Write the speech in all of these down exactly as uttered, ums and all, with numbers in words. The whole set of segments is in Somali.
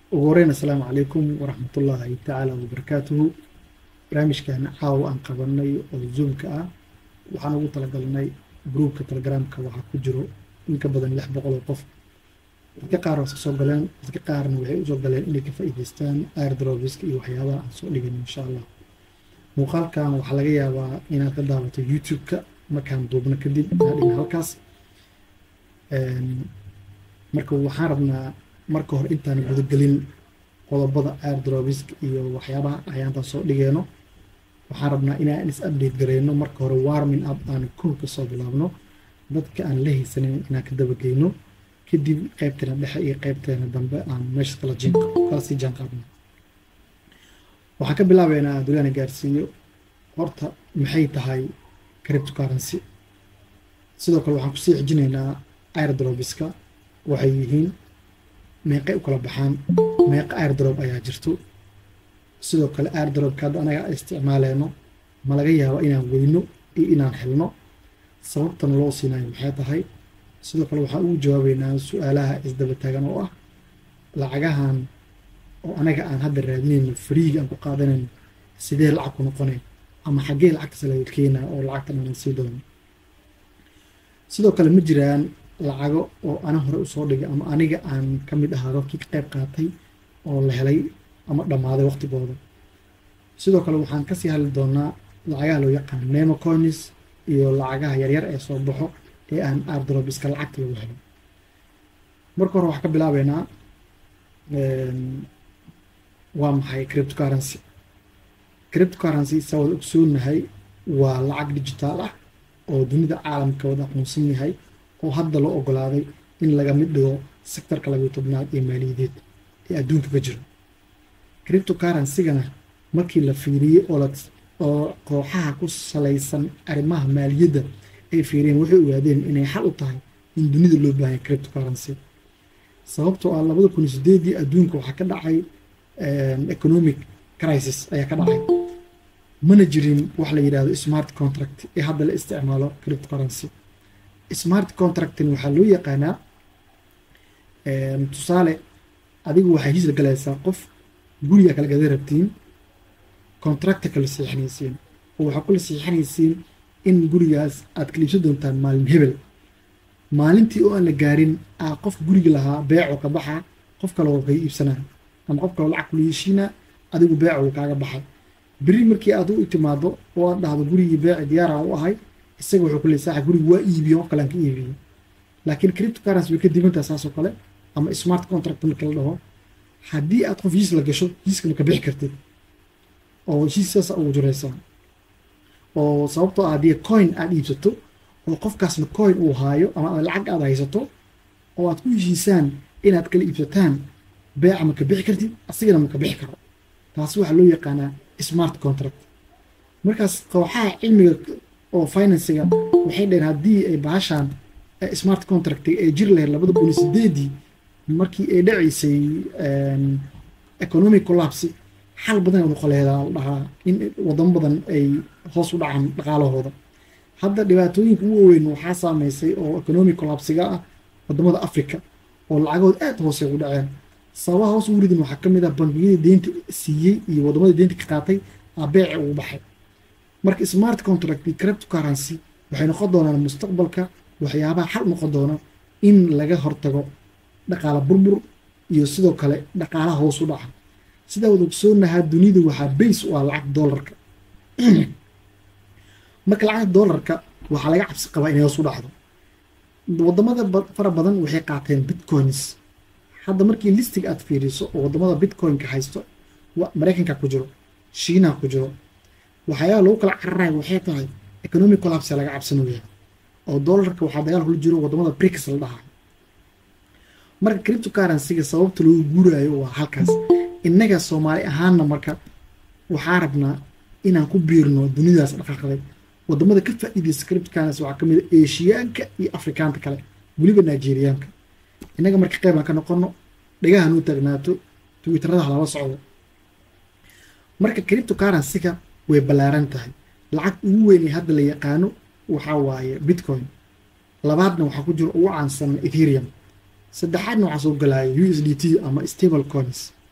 وغورينا السلام عليكم ورحمة الله تعالى وبركاته. برامج كان عاو أن قبلني أو زوم كأ وحنا قلت لقلني جروب كتلجرام كواحد كجرو إنك بدن لح بقول قف كقارن سوق قلنا كقارن وعي سوق قلنا إنك في إيدستان إير دروبيسك إيو حياة سوق لجن إن شاء الله مقال كان وحلقية وإن قدامة يوتيوب كمكان دوبنا كديد هذه هالكاس marka waxaan rabnaa marka hore intaan guda gelin qodobada airdropisk iyo waxyaabaha ayaantan soo dhigeeno waxaan rabnaa inaan is update gareyno marka hore warming up aan kow ka soo bilaabno dadka aan la haysanin inaan ka daba geyno kadib qaybteena dhexe iyo qaybteena dambe aan meesha kala jinka kala sii jaan qaadno waxaan ka bilaabeynaa dulyana gaarsiiyo horta maxay tahay cryptocurrency sidoo kale waxaan kusii xijinaynaa airdropiska waxay yihiin meeqay u kala baxaan meeqa airdrop ayaa jirto sidoo kale airdropka hadda anaga isticmaaleyno ma laga yaabo inaan weyno iyo inaan helno sababtan loo siinayo maxay tahay sidoo kale waxaan ugu jawaabeynaa su-aalaha isdaba taagan oo ah lacagahan oo anaga aan hadda raadinayno fariiga aan ku qaadanayno sidee lacag ku noqonay ama xaggee lacagtaas laga keenaa oo lacagtan aan sii doono sidoo kale ma jiraan lacago oo ana hore usoo dhigay ama aniga aan ka mid ahaa dadkii ka qayb qaatay oo la helay ama dhammaaday waqtigooda sidoo kale waxaan kasii hadli doonaa lacagaha loo yaqaan memo coins iyo lacagaha yaryar ee soo baxo ee aan airdropiska lacagta lagu helo marka hore waxaan ka bilaabeynaa waa maxay cryptocurrency cryptocurrency sawad ogsoonahay waa lacag digital ah oo dunida caalamka wada aqoonsan yahay oo hadda loo ogolaaday in laga mid dhigo sektorka labayo tobnaad ee maaliyadeed ee adduunka ka jiro cryptocurrency-gana markii la fiiriyey oo kooxaha ku salaysan arrimaha maaliyadda ay fiiriyeen waxay ogaadeen inay xal u tahay in dunida loo baahanya cryptocurrency sababtoo ah labada kun iyo sideedii adduunka waxaa ka dhacay economic crisis ayaa ka dhacay mana jirin wax la yidhaahdo smart contract ee hadda la isticmaalo cryptocurrency smart contracting waxaa loo yaqaanaa tusaale adigu waxay heshiis la galaysaa qof guriga kala gada rabtiin contracta kala siixanaysiin oo waxaa kula siixanaysiin in gurigaas aad kala iibsan doontaan maalin hebel maalintii oo aan la gaarin aa qof guriga lahaa beeco ka baxa qof kale oo kaga iibsanaa ama qof kale lacag kula heshiinaa adigu beeco kaaga baxay beri markii aad u timaado oo aad dhahdo gurigii beeci diyaaraan u ahay isaga wuxuu ku leeyahay guriga waa iibiyo qof kale aan ka iibiyo laakiin cryptocurrency way ka dibantaa saas oo kale ama smart contract marka la dhaho haddii aad qof heshiis la gasho heshiiska ma ka bixi kartid oo heshiis saas ugu jiraysaa oo sababtoo ah haddii coin aad iibsato oo qofkaasna coin uu haayo ama lacag aad haysato oo aad ku heshiisaan inaad kala iibsataan beeca ma ka bixi kartid asigana ma ka bixi karo taasi waxaa loo yaqaanaa smart contract markaas kooxaha cilmiga oo financiga waxay dhaheen haddii ay bahashaan smart contract ay jir lahayd labada kun iyo sideedii markii ay dhacaysay economic collapse xal badan oo noqoleedaa la dhahaa in wadamo badan ay hoos u dhacaan dhaqaalahooda hadda dhibaatooyinka ugu weyn waxaa saameysay oo economic collapsiga ah wadamada africa oo lacagood aad hoose ugu dhaceen sababaha hoos ugu ridin waxaa ka mid ah bangiyada deynta siiyey iyo wadamada deynta ka qaatay aa beeci ugu baxay marka smart contract iyo cryptocurrency waxay noqon doonaan mustaqbalka waxyaabaha xal noqon doona in laga hortago dhaqaala burbur iyo sidoo kale dhaqaalaha hoos u dhaca sidaa wada ogsoonahaa dunida waxaa base u ah lacag doolarka marka lacagta doolarka waxaa laga cabsi qabaa inay hoos u dhacdo wadamada fara badan waxay qaateen bitcoins hadda markii listig aad fiiriso oo wadamada bitcoinka haysto maraykanka ku jiro shiinaha ku jiro waxyaaba lagu kala cararayo waxay tahay economic collapse laga cabsanaya oo doolarka waxaa dagaal kula jiro wadamada brics la dhahaa marka cryptocurrency-ga sababta loogu guuraayo waa halkaas innaga soomaali ahaanna marka waxaa rabnaa inaan ku biirno dunidaas dhaqaaqday wadamada ka faa'iidaysta cryptocurrency waxaa ka mid ah eeshiyaanka iyo afrikaanta kale weliba nigeriyaanka innaga marka qeybaan ka noqono dhagahan u taagnaato twitterada halala socdo marka cryptocurrency-ga way ballaaran tahay lacag ugu weyn ee hadda la yaqaano waxaa waaye bitcoin labaadna waxaa ku jiro ugu caansan ethereum saddexaadna waxaa soo galaya U S D T ama stable coins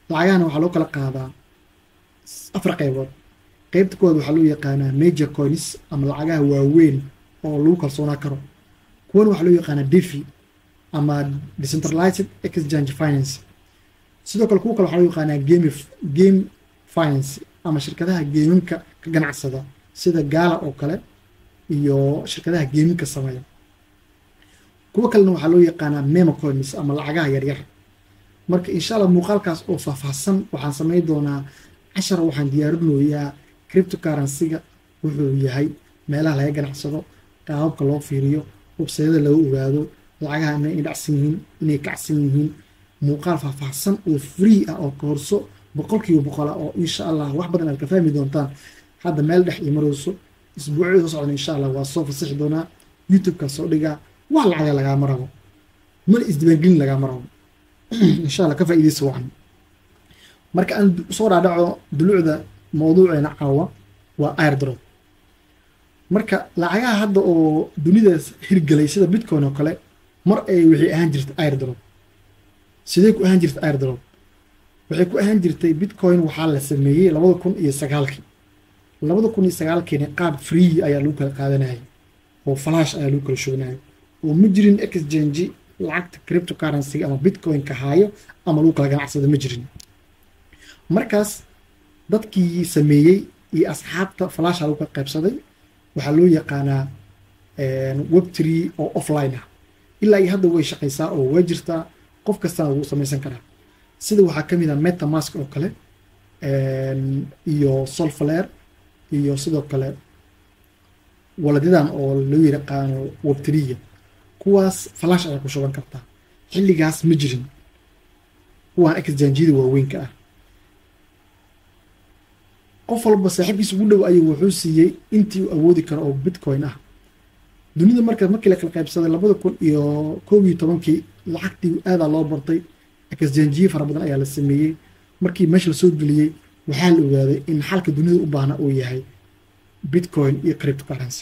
lacagahana waxaa loo kala qaadaa afar qaybood. qaybta koowaad waxaa loo yaqaanaa major coins ama lacagaha waaweyn oo lagu kalsoonaa karo. kuwana waxaa loo yaqaanaa defi ama decentralized exchange finance. sidoo kale kuwa kale waxaa loo yaqaanaa game game finance ama shirkadaha geeminka ka ganacsada sida Gala oo kale iyo shirkadaha geeminka sameeya. kuwa kalena waxaa loo yaqaanaa memo coins ama lacagaha yaryar. marka insha Allah muuqaalkaas oo faahfaahsan waxaan sameyn doonaa cashar. waxaan diyaarinayaa cryptocurrency-ga wuxuu yahay, meelaha laga ganacsado, qaababka loo fiiriyo, website-yada lagu ogaado, lacagaha inay dhacsan yihiin, inay kacsan yihiin, muuqaal faahfaahsan oo free ah oo koorso boqolkiiba boqol ah oo insha Allah wax badan aad ka fahmi doontaan. hadda meel dhex iyo marayso isbuucyo soo socda insha Allah waa soo fasaxi doonaa. YouTube-ka soo dhigaa wax lacag laga marabo, mal isdiiwaangelin laga marabo. insha Allah ka faa'iideyso waxan. marka aan soo dhaadhaco dulucda mawduuceena caawa waa airdrop. marka lacagaha hadda oo dunida hirgelay sida bitcoin oo kale mar ay wixii ahaan jirtay airdrop. sidee ku ahaan jirtay airdrop? waxay ku ahaan jirtay bitcoin waxaa la sameeyey labada kun iyo sagaalkii. labada kun iyo sagaalkiina qaab free ayaa lagu kala qaadanayay oo flash ayaa lagu kala shubanayay oo ma jirin exchange lacagta cryptocurrency ama bitcoin ka haayo ama lagu kala ganacsado ma jirin. markaas dadkii sameeyey iyo asxaabta flash lagu kala qaybsaday waxaa loo yaqaanaa web three oo offline ah. ilaa iyo hadda way shaqaysaa oo way jirtaa, qof kastana wuu samaysan karaa. sida waxaa ka mid ah metamask oo kale iyo solflare iyo sidoo kale waladadan oo loo yaqaano web three-ga, kuwaas flash ayaa ku shuban kartaa. xilligaas ma jirin kuwaan exchange-yada waaweynka ah. qof walba saaxiibkiisa ugu dhow ayuu wuxuu siiyey intii uu awoodi karo oo bitcoin ah. dunida marka markii la kala qaybsaday labada kun iyo koob iyo tobankii lacagtii aada loo bartay, exchange fara badan ayaa la sameeyey. markii meesha la soo geliyey waxaa la ogaaday in xalka dunida u baahna uu yahay bitcoin iyo cryptocurrency.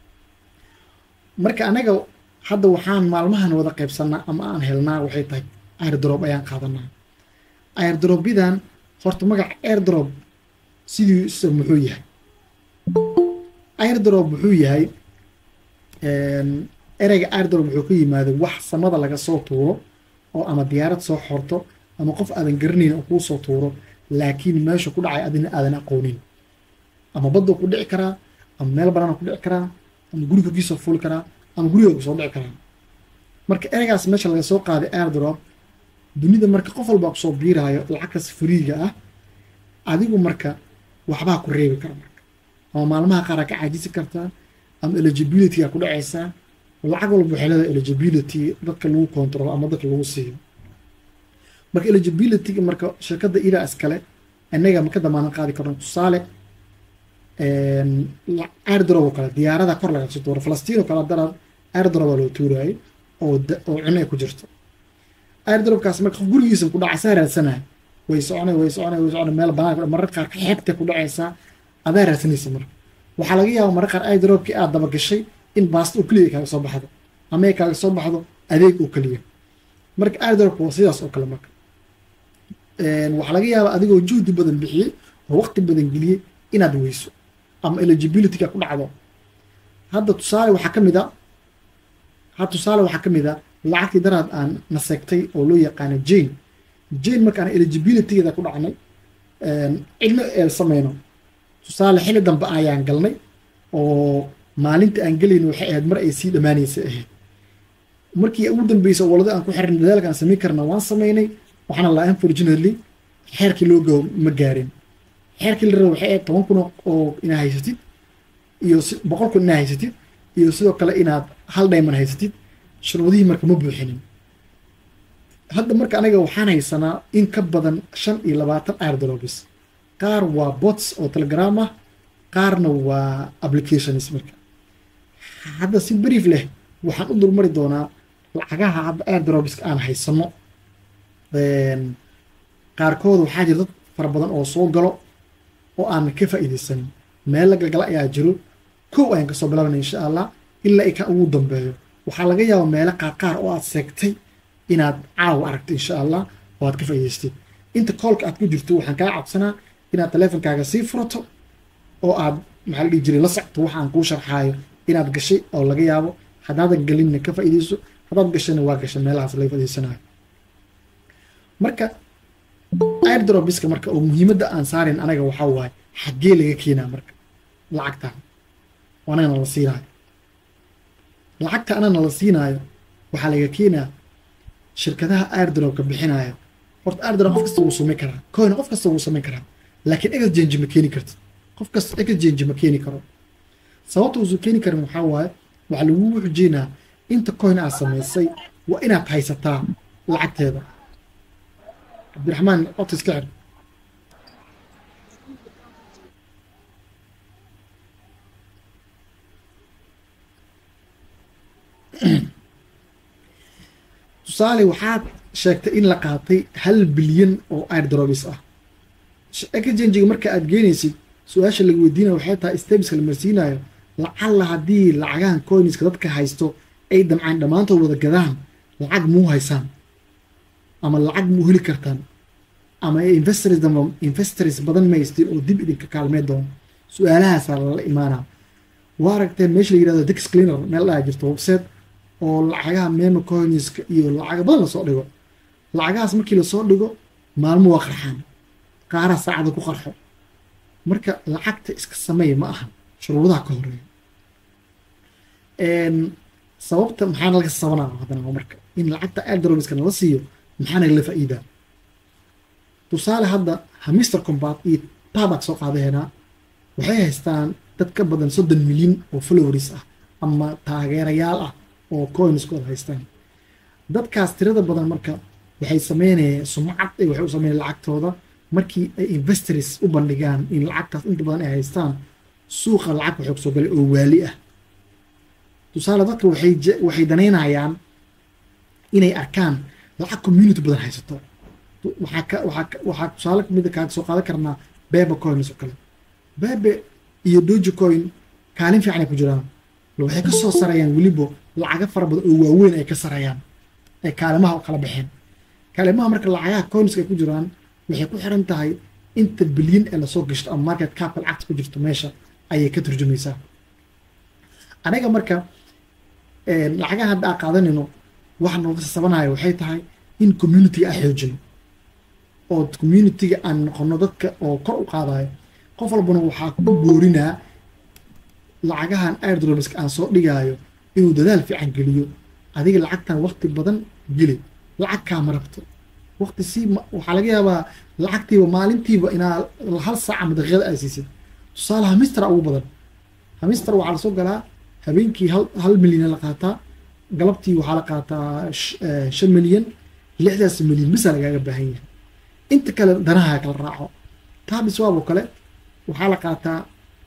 marka anaga hadda waxaan maalmahan wada qaybsanaa ama aan helnaa waxay tahay airdrop ayaan qaadanaa. airdrop-yadan horta magaca airdrop sidiisa muxuu yahay? airdrop wuxuu yahay ereyga airdrop wuxuu ka yimaaday wax samada laga soo tuuro oo ama diyaarad soo xorto ama qof aadan garanayn oo kuu soo tuuro laakiin meesha ku dhacay adina aadan aqoonin. ama badda ku dhici karaa, ama meel banaan ku dhici karaa, ama guriga kiisoo fuuli karaa, ama guriga ku soo dhici karaa. marka ereygaas meesha laga soo qaaday airdrop, dunida marka qof walba kusoo biiraayo lacagtaas fariiga ah, adigu marka waxbaa ku reebi kara. marka ama maalmaha qaar ka caajisi kartaa, ama eligibility ku dhacaysaa. lacag walba waxay leedahay eligibility dadka lagu control ama dadka lagu siiyo. marka eligibility marka shirkadda ilaa iskale anaga ma ka damaanad qaadi karno. tusaale airdrop oo kale diyaarada kor laga soo tuuro Falastiin oo kale darad airdrop loo tuuray oo oo cunay ku jirto. airdropkaas marka gurigiisa ku dhacaysa raadsanay way soconay way soconay way soconay meel banaan mararka qaar xeebta ku dhacaysa adaa raadsanaysa. marka waxaa laga yaabaa mararka qaar airdropkii aad daba gashay in baast oo kaliya kaaga soo baxdo ama ay kaaga soo baxdo adeeg oo kaliya. marka airdrop waa sidaas oo kale. marka waxaa laga yaabaa adigoo juhdi badan bixiyey oo waqti badan geliyey inaad weyso ama eligibility-ga ku dhacdo. hadda tusaale waxaa ka mid a hadda tusaale waxaa ka mid a lacagtii daraad aan naseegtay oo loo yaqaano jane jane markaan eligibility-geeda ku dhacnay cilmi ee sameyno. tusaale xilli dambe ayaan galnay oo maalinta aan gelayno waxay ahayd mar ay sii dhammaanaysa ahayd. markii ugu dambeysay walada aan ku xirin dadaalka aan samayn karna waan sameynay. waxaana la unfortunately xeerkii loo go ma gaarin. xeerkii la rabo waxay ahayd toban kun oo inaad haysatid iyo boqol kun inaad haysatid iyo sidoo kale inaad hal diamond haysatid. shuruudihii marka ma buuxinin. hadda marka anaga waxaan haysanaa in ka badan shan iyo labaatan airdrops. qaar waa bots oo telegram ah, qaarna waa applications. marka hadda si brief leh waxaan u dulmari doonaa lacagaha hadda airdrops aan haysano. qaarkood waxaa jira dad fara badan oo soo galo oo aan ka faa'iideysanin. meel la galgala ayaa jiro. kow ayaan kasoo bilaabana insha Allah ilaa ay ka ugu dambeeyo. waxaa laga yaabaa meelo qaar qaar oo aad seegtay inaad caawa aragto insha Allah oo aad ka faa'iideystid. inta koolka aad ku jirto waxaan kaa codsanaa inaad taleefonkaaga sii furato oo aad maxaa la dhihi jiray la socto waxa aan kuu sharxaayo inaad gashay oo laga yaabo haddaadan galinna ka faa'iidayso haddaad gashayna waa gashay meelahaas laga faa'iidaysanayo marka airdropiska marka oo muhiimadda aan saarin anaga waxaa waaye xaggee laga keenaa marka lacagtaan oo anagana la siinaayo lacagta anagana la siinaayo waxaa laga keenaa shirkadaha airdropka bixinaayo horta airdrop qof kasta wuu samayn karaa coin qof kasta wuu samayn karaa laakiin exchange ma keeni kartid qof kasta exchange ma keeni karo sababta uusan keeni karin waxaa waaye waxaa lagugu xujeynaa inta coin aad samaysay waa inaad haysataa lacagteeda cabdiraxmaan codka iska xir tusaale waxaad sheegtay in la qaatay hal bilyan oo airdrops ah exchange marka aad geynaysid su-aasha laga weydiinaya waxay tahay stebiska la marsiinayo lacalla haddii lacagahan coinska dadka haysto ay damcaan dhammaantood wada gadaan lacag muu haysaan ama lacag muu heli kartaan ama investors damba investors badan ma haystiin oo dib idinka kaalmee doono su-aalahaasaa lala imaanaa waa aragtee meesha la yirahdo dex cleaner meel dhaha jirto website oo lacagaha memo coinska iyo lacaga badan lasoo dhigo lacagahaas markii lasoo dhigo maalmo waa qarxaan qaaraha saacada ku qarxo marka lacagta iska sameeya ma aha shuruudaha ka horeeya sababta maxaa laga sabanaa haddana marka in lacagta airdropska nala siiyo maxaa nagala faa'iidaa tusaale hadda hamister combat iyo tabac soo qaadaheena waxay haystaan dad ka badan soddon milyan oo followers ah ama taageerayaal ah oo coinskooda haystaan dadkaas tirada badan marka waxay sameynayaan sumcad ay waxay u sameynayaan lacagtooda markii ay investors u bandhigaan in lacagtaas inta badan ay haystaan suuqa lacag waxay kusoo galay oo waali ah tusaale dadka waxay waxay danaynayaan inay arkaan lacag community badan haysato waxaa ka waxaa waxaa tusaale kamid ah kaa soo qaadan karnaa bebe coins oo kale bebe iyo dogecoin kaalin fiican ay ku jiraan waxay ka soo sarayaan weliba lacaga fara badan oo waaweyn ay ka sarayaan ay kaalimaha u kala baxeen kaalimaha marka lacagaha coinska ay ku jiraan waxay ku xiran tahay inta bilyan ee lasoo gashto ama market cap lacagta ku jirto meesha ayay ka turjumaysaa aniga marka lacagaha hadda aan qaadanayno waxa nooga sabanayo waxay tahay in community ah xoojino oo community-ga aan noqono dadka oo kor u qaadayo qof walbana waxaa ku boorinaa lacagahan airdropska aan soo dhigaayo inuu dadaal fiican geliyo adiga lacagtan waqti badan geli lacag kaama rabto waqti si waxaa laga yaabaa lacagtiiba maalintiiba inaa hal saaca ama daqiiqada ay siisid tusaale hamister ugu badan hamister waxaa lasoo galaa habeenkii hal hal milyan la qaataa galabtii waxaa la qaataa shan milyan lixdaas milyan bisa lagaaga baahan yahay inta kale danaha kala raaco taabiswaab oo kale waxaa la qaataa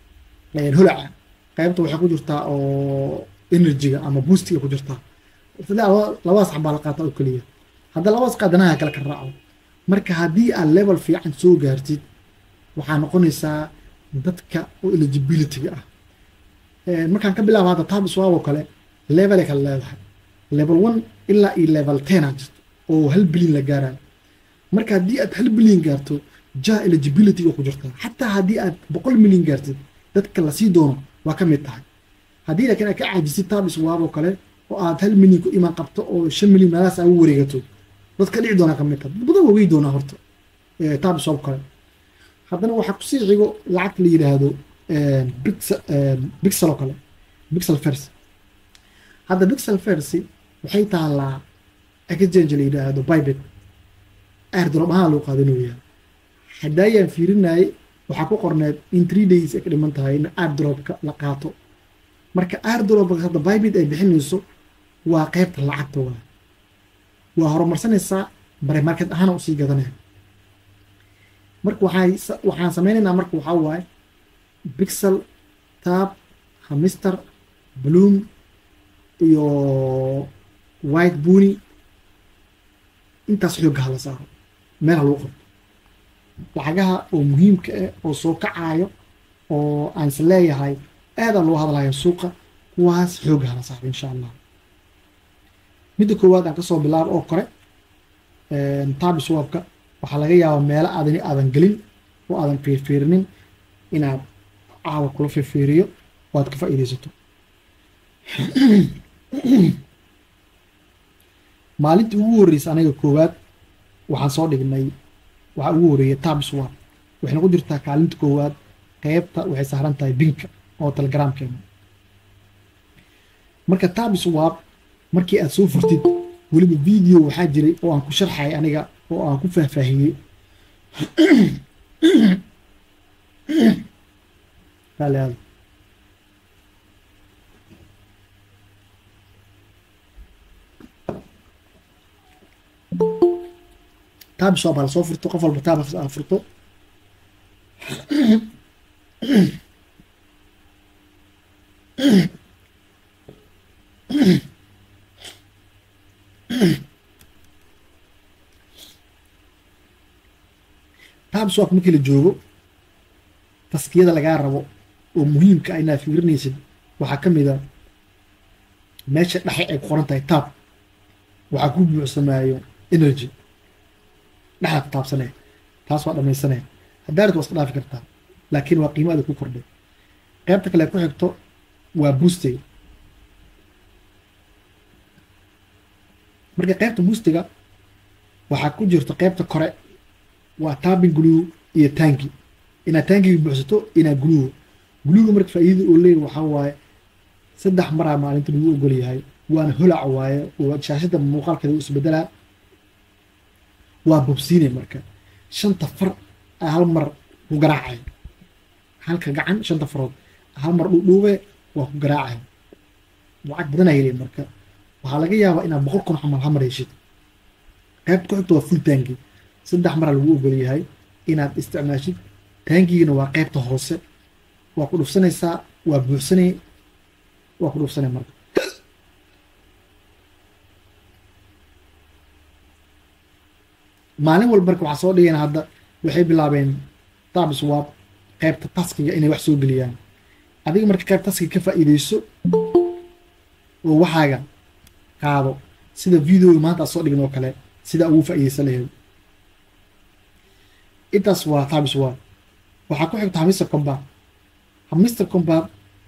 holaca qaybta waxay ku jirtaa oo energy-ga ama boostiga ku jirtaa labadaas xabaa la qaataa oo keliya hadda labadaas qaadanaha kale ka raaco marka haddii aad level fiican soo gaartid waxaa noqonaysaa dadka oo eligibility-ga ah markaan ka bilaabo hadda taabiswaab oo kale level ay kala leedahay level one ilaa iyo level ten aa jirto oo hal bilyan la gaarayo marka haddii aad hal bilyan gaarto ja eligibility oo ku jirtaa xataa haddii aad boqol milyan gaartid dadka lasii doono waa ka mid tahay haddii laakiin aad ka caajisid taabiswaab oo kale oo aad hal milyan ku imaan qabto oo shan milyan meelahaas aa u wareegato dadka dhici doonaa ka mid tahay dad badan wagey doonaa horta taabiswaab kale haddana waxaa kusii xigo lacagta la yidhaahdo bixel oo kale bixel first hadda bixel first waxay taalaa exchange la yidhaahdo bybit airdrop ahaan loo qaadanayaa haddaayaan fiirinayay waxaa ku qorneed in three days ay ka dhiman tahay in airdropka la qaato marka airdropka hadda bybit ay bixinayso waa qaybta lacagta waa waa horumarsanaysaa bare market ahaan usii gadanaya marka waxay waxaan sameynaynaa marka waxaa waaye bixel tab hamister bloom iyo white buni intaas xoogga hala saaro meel ha lagu qabto lacagaha oo muhiimka ah oo soo kacaayo oo aan is leeyahay aadaan loo hadlayo suuqa kuwaas xoogga hala saaro insha allah midda koowaad aan kasoo bilaabo oo kore taabiswaabka waxaa laga yaabaa meelo aadan aadan gelin oo aadan fiirfiirinin inaad caawa kula fiirfiiriyo oo aad ka faa'iidaysato. maalintii ugu horreysay aniga koowaad waxaan soo dhignay waxaa ugu horreeyay TabSwap, waxayna ku jirtaa kaalinta koowaad, qaybta waxay saaran tahay binka oo telegramkeena. marka TabSwap markii aad soo furtid weliba video waxaa jiray oo aan ku sharxay aniga oo aan ku faahfaahiyey halaal TabSwap hal soo furto, qof walba Tab furto. TabSwap markii la joogo taskiyada lagaa rabo oo muhiimka ah inaad fiirinaysid waxaa ka mid a meesha dhexe ay ku qoran tahay tab, waxaa ku buuxsamaayo energy dhexaad ku taabsanee, taas waa dhammaysanee. haddaa rid waa iska dhaafi kartaa, laakiin waa qiimaada ku kordhay. qaybta kale ku xigto waa boostiga. marka qaybta boostiga waxaa ku jirto qaybta kore waa taabin glue iyo tanki, inaad tankiga buuxsato inaad glue gluega marka faa'iidada oo leeyahay waxaa waaye saddex maraa maalinta lagu ogol yahay, waana holac waaye oo shaashada muuqaalkeeda u isbedelaa, waa bobsiine. marka shanta far hal mar ku garaacay, halka gacan shanta farood hal mar dhuudhuube waa ku garaacay, lacag badan ay leeyahay. marka waxaa laga yaabaa inaad boqol kun xamal hamar heshid. qaybta ku xigta waa full tanki, saddex maraa lagu ogol yahay inaad isticmaashid. tankigana waa qaybta hoose, waa ku dhufsanaysaa, waa buuxsanay, waa ku dhufsanay. marka maalin walba marka waxaa soo dhigeen hadda waxay bilaabeen TabSwap qaybta taskiga inay wax soo geliyaan. adiga marka qayb taskiga ka faa'iidayso oo waxaaga qaado, sida videoga maanta soo dhigin oo kale, sida ugu faa'iidaysan lahayd. intaas waa TabSwap. waxaa ku xigta Hamister Combat. Hamister Combat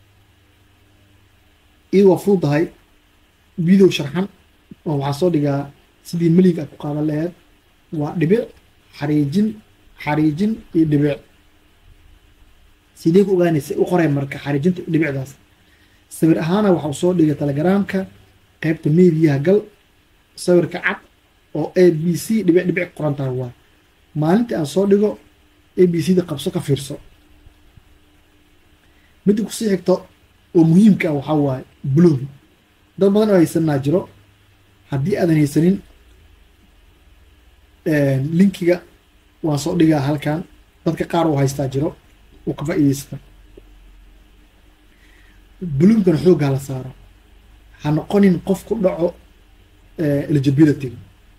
iyadoo waa fududahay, video sharxan oo waxaa soo dhigaa sidii meliga aad ku qaadan lahayd. waa dhibic xariijin xariijin iyo dhibic. sidee ku ogaanaysa u qoreen marka xariijinta dhibicdaas sawir ahaana waxa uu soo dhigay telegramka qaybta meediyaha gal, sawirka cad oo A B C dhibic dhibic qoran tahay. waa maalintii aan soo dhigo A B C da qabso ka fiirso. midda ku sii xigto oo muhiimka ah waxaa waaye bloom. dad badan oo haysanaa jiro, haddii aadan haysanin linkiga waan soo dhigaa halkan, dadka qaar uu haystaa jiro uu ka faa'iidaysta. bloomkana xooggaa la saaro, ha noqonin qof ku dhaco eligibility-ga.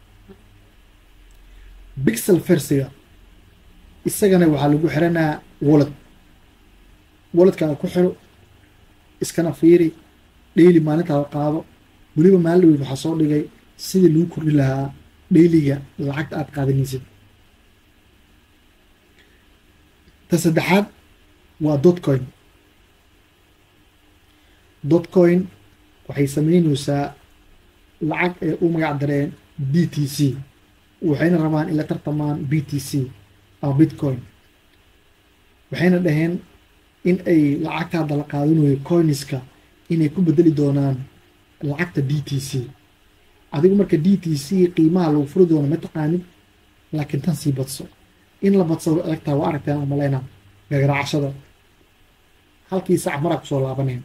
pixel fersiga isagana waxaa lagu xiranaa wallet. walletkaaga ku xiro, iskana fiiri, daily maalintaada qaado. weliba maalin dhaweyd waxaa soo dhigay sidii lagu kordhi lahaa dayliga lacagta aad qaadanaysid. ta saddexaad waa dotcoin. dotcoin waxay samaynaysaa lacag ee u magac dareen B T C, waxayna rabaan in la tartamaan B T C ama bitcoin. waxayna dhaheen in ay lacagta hadda la qaadanayo coiniska inay ku bedeli doonaan lacagta D T C. adigu marka D T C qiimaha lagu furi doono ma taqaanid, laakiin tan sii badso. in la badsado aragtaa waa aragtaan aan malaynaa gagaraacashada halkii sac maraa kusoo laabaneen.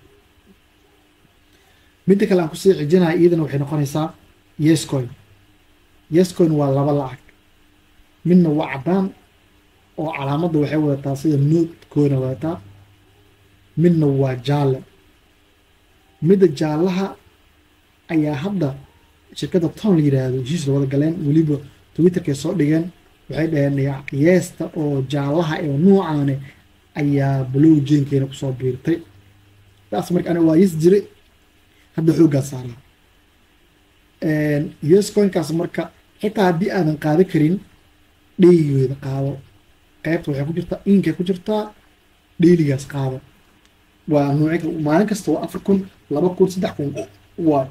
midda kale aan kusii xijinahay iyadana waxay noqonaysaa yescoin. yescoin waa laba lacag, midna waa caddaan oo calaamadda waxay wadataa sida noodkoona wadataa, midna waa jaalle. midda jaallaha ayaa hadda shirkadda ton la yidhaahdo heshiis la wada galeen, weliba twitterkay soo dhigeen. waxay dhaheen yeesta oo jaallaha ee nuucaane ayaa blowjainkeena kusoo biirtay. taas marka aniga waa yes jire, hadda xooggaa saaraa. yescoinkaas marka xitaa haddii aadan qaadan karin dheygeeda qaado qaybta waxay ku jirtaa inkay ku jirtaa dheyligaas qaado waa nuuci maalin kasta waa afar kun laba kun saddex kun waa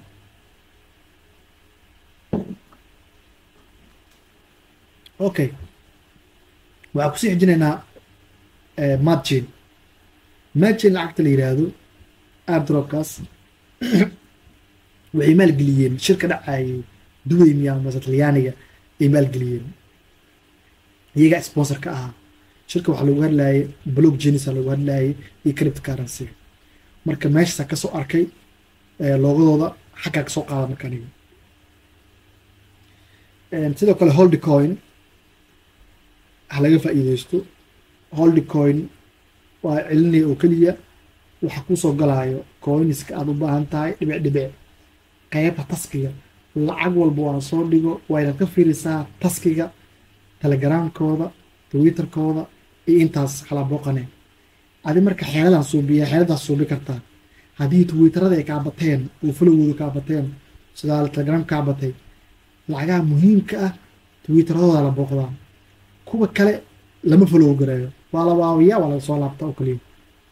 okay waxaan kusii xijinaynaa madchain madchain lacagta la yidhaahdo airdropkaas waxay maalgeliyeen shirka dhacayay duway miya mase talyaaniga ay maalgeliyeen iyagaa sponsor ka ahaa shirka waxaa lagu hadlayay block chainsa lagu hadlayay iyo cryptocurrency marka meeshaasaa kasoo arkay loogadooda xaggaa kasoo qaada marka aniga sidoo kale holdicoin ha laga faa'iideysto holdicoin waa celinaya oo keliya waxa kusoo galaayo coiniska aad u baahan tahay dhibic dhibic qaybta taskiga lacag walba waa soo dhigo waa inaad ka fiirisaa taskiga telegramkooda twitterkooda iyo intaas kala booqane adi marka xeeladan suubiya xeeladaas suubi kartaa haddii twitterada ay kaa bateen oo folowooda kaa bateen sidaa telegram kaa batay lacagaha muhiimka ah twitteradooda la booqdaa kuwa kale lama folow gareeyo waa la waawiya waa laga soo laabta oo kaliya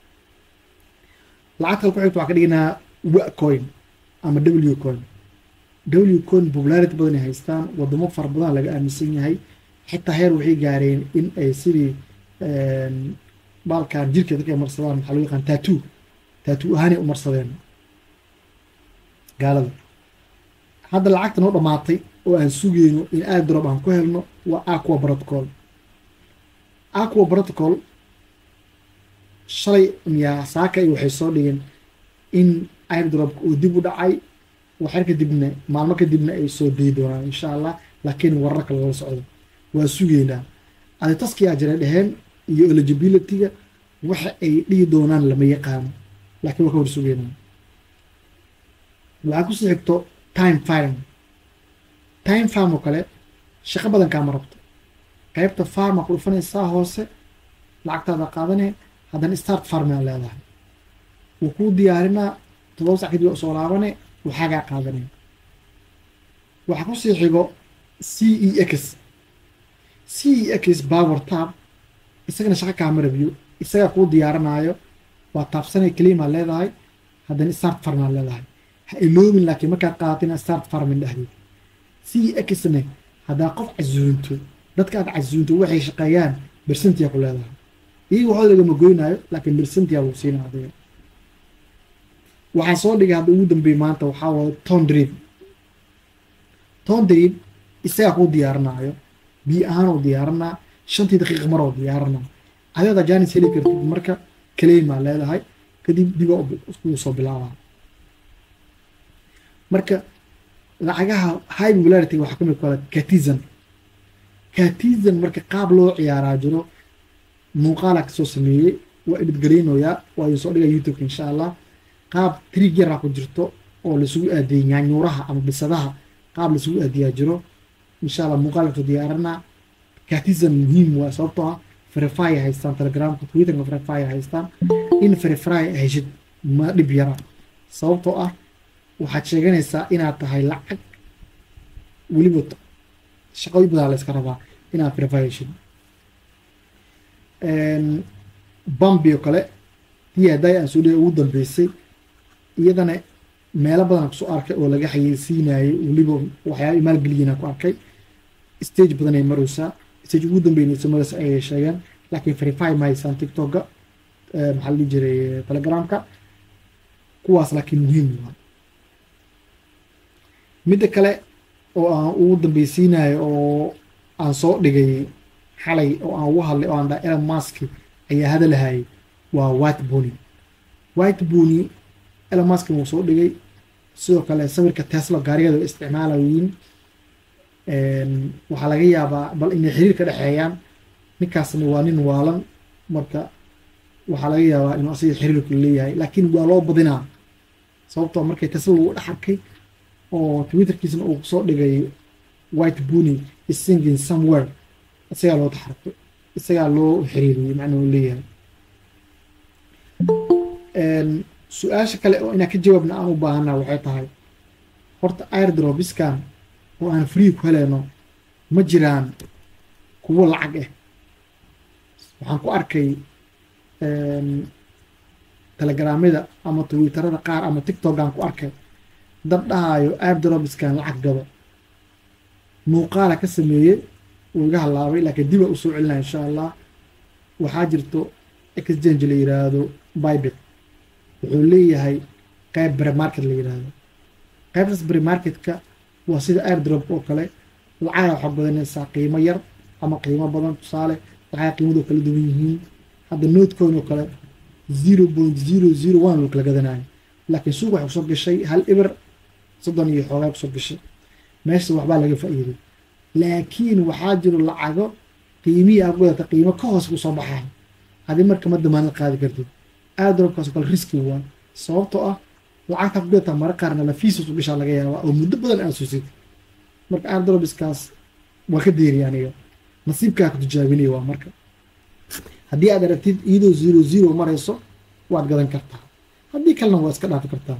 lacagta ku xigta waxaa ka dhiganaa wa coin ama w coin w coin popularity badan ay haystaan wadamo fara badan laga aaminsan yahay xitaa heer waxay gaareen in ay sidii baalkan jirka dadka ay marsadaan maxaa loo yaqaan tattoo tattoo ahaanay u marsadeen gaalada hadda lacagta noo dhammaatay oo aan sugeyno in airdrop aan ku helno waa aqua protocol aqua protocol shalay miyaa saaka iyo waxay soo dhigeen in airdropka uu dib u dhacay waxyar kadibna maalmo kadibna ay soo dayi doonaan insha allah laakiin wararka lala socdo waa sugeynaa adi taskiyaa jiray dheheen iyo eligibilityga waxa ay dhihi doonaan lama yaqaano laakiin waa ka hor sugeynaa waxaa kusii xigto time farm time farm oo kale shaqo badan kaama rabto qaybta farma ku dhufanaysaa hoose lacagtaada qaadane haddana start farmaa leedahay wuu kuu diyaarinaa todoba sac kadib soo laabane waxaagaa qaadane waxaa kusii xigo c e x c e x power tab isagana shaqo kaama rabiyo isagaa kuu diyaarinaayo waa taabsanay kelimaa leedahay haddana start farmaa leedahay ha iloobin laakiin markaad qaadatina start farmin dhehdeed c e xne haddaa qof casuunto dadka aad casuunto waxay shaqeeyaan bersentiya ku leedahay iyaga waxooda lagama goynaayo laakiin bersentiya lagu siinaa adiga waxaa soo dhigay hadda ugu dambeeyey maanta waxaa waye tondrib tondrib isagaa kuu diyaarinaayo biyo ahaan oo diyaarinaa shantii daqiiqa mar oo diyaarinaa adeeda jaanis heli kartid marka kaleymaa leedahay kadib diba iskugu soo bilaabaa marka lacagaha high popularity waxaa kamid kale catizan catizan marka qaab loo ciyaaraa jiro muuqaala kasoo sameeyey waa idhidgeleynoyaa waa idin soo dhiga youtubeka insha allah qaab trigera ku jirto oo laisugu aadiyey nyaanyuuraha ama bisadaha qaab laisugu aadiyaa jiro insha allah muuqaal kasoo diyaarinaa catizan muhiim waa sababtoo ah verify haystaan telegramka twitterka verify haystaan in verify heshid ma dhib yara sababtoo ah waxaad sheeganaysaa inaad tahay lacag weliba shaqooyin badan la iska rabaa inaad verify heshid bambi oo kale tii hadday aan soo dhigay ugu dambeysay iyadana meelo badan kusoo arkay oo laga xayeysiinayay weliba waxyaaba maalgeliyana ku arkay stage badan ay maraysaa stage ugu dambeynaysa maraysa ayay sheegeen laakiin verify ma haysaan tiktoka maxaa la dhihi jiray telegramka kuwaas laakiin muhiim waa midda kale oo aan ugu dambeysiinayo oo aan soo dhigay xalay oo aan ugu hadlay oo aan dhaha Elon Musk ayaa hadalahayay waa white pony white pony Elon Musk wuu soo dhigay sidoo kale sawirka Tesla gaarigeeda isticmaalayiin waxaa laga yaabaa bal inay xiriir ka dhexeeyaan ninkaasna waa nin waalan marka waxaa laga yaabaa inuu asiga xiriirku leeyahay laakiin waa loo badinaa sababtoo markay Tesla uu dhex arkay oo twitterkiisna uu soo dhigay white pony is singing somewhere isagaa loo taxarko isagaa loo xiriiriyey macnuu leeyahay su-aasha kale oo inaan ka jawaabna aan u baahanaa waxay tahay horta airdropiskan oo aan free ku heleyno ma jiraan kuwo lacag ah waxaan ku arkay telegramyada ama twitterada qaar ama tiktokan ku arkay dad dhahayo airdropskan lacag gado muuqaala ka sameeyey wuu iga halaabay laakiin dib a usoo celinaya insha allah waxaa jirto exchange la yiraahdo bybit wuxuu leeyahay qayb premarket la yiraahdo qaybtaas premarketka waa sida airdrop oo kale lacaga waxaa badanaysaa qiimo yar ama qiimo badan tusaale lacaga qiimadoo kala duwan yihiin hadda notecoin oo kale zero point zero zero one loo kala gadanayo laakiin suuq waxay kusoo gashay hal ibir soddon iyo xoogaa kusoo gashay meesha waxbaa laga faa'iiday laakiin waxaa jiro lacago qiimihii aad wadata qiimo ka hoos kusoo baxay hadii marka ma damaanad qaadi kartid airdropkaas oo kale riski waa sababtoo ah lacagta ku gata mara qaarna la fiis u gashaa laga yaabaa oo muddo badan aad suusid marka airdropskaas waa ka deeri aniga nasiibkaa ku tijaabinaya waa marka haddii aad aragtid iyadoo zero zero marayso waad gadan kartaa haddii kalena waa iska dhaafi kartaa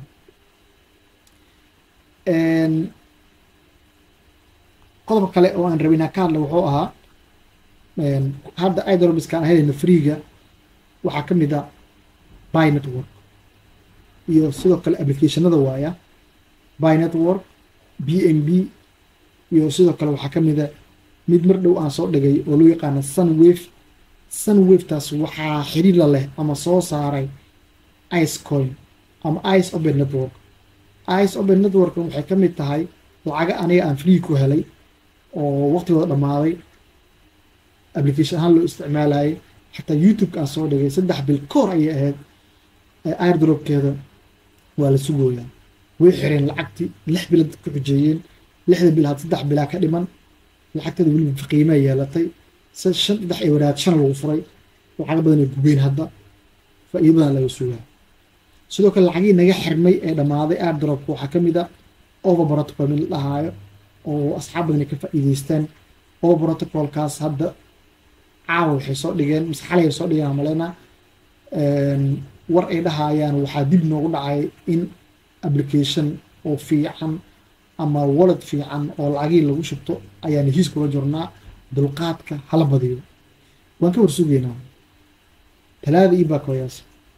qodobka kale oo aan rabay inaan ka hadla wuxuu ahaa hadda airdropskaan ahayna freega waxaa ka mid ah buy network iyo sidoo kale applicationada waaya buy network b n b iyo sidoo kale waxaa ka mid a mid mar dhow aan soo dhigay oo loo yaqaano sunwave sunwavetaas waxaa xiriir la leh ama soo saaray icecoin ama ice open network ice open network waxay ka mid tahay lacaga aniga aan free ku helay oo waqtigooda dhammaaday application ahaan loo isticmaalayay xataa youtube-ka aan soo dhigay saddex bil koor ayay ahayd airdropkeeda waa la sugooyaa way xireen lacagtii lix bilood ku xujeeyeen lixda bil had saddex bilaa ka dhiman lacagteeda weliba qiimaa yeelatay shan saddex iyo waraad shan lagu furay lacaga badan ay gubeen hadda faa'iido badan laga sugaa sidoo kale lacagii naga xirmay ee dhammaaday airdropka waxaa ka mid a over protocol mid la dhahaayo oo asxaab badan ay ka faa'iidaystaan over protocolkaas hadda caawa waxay soo dhigeen mise xalay ay soo dhigeen malena war ay dhahayaan waxaa dib noogu dhacay in application oo fiican ama wallet fiican oo lacagii lagu shubto ayaan heshiis kula jirnaa dulqaadka hala badiyo waan ka warsugeynaa talaada ii baa koyaas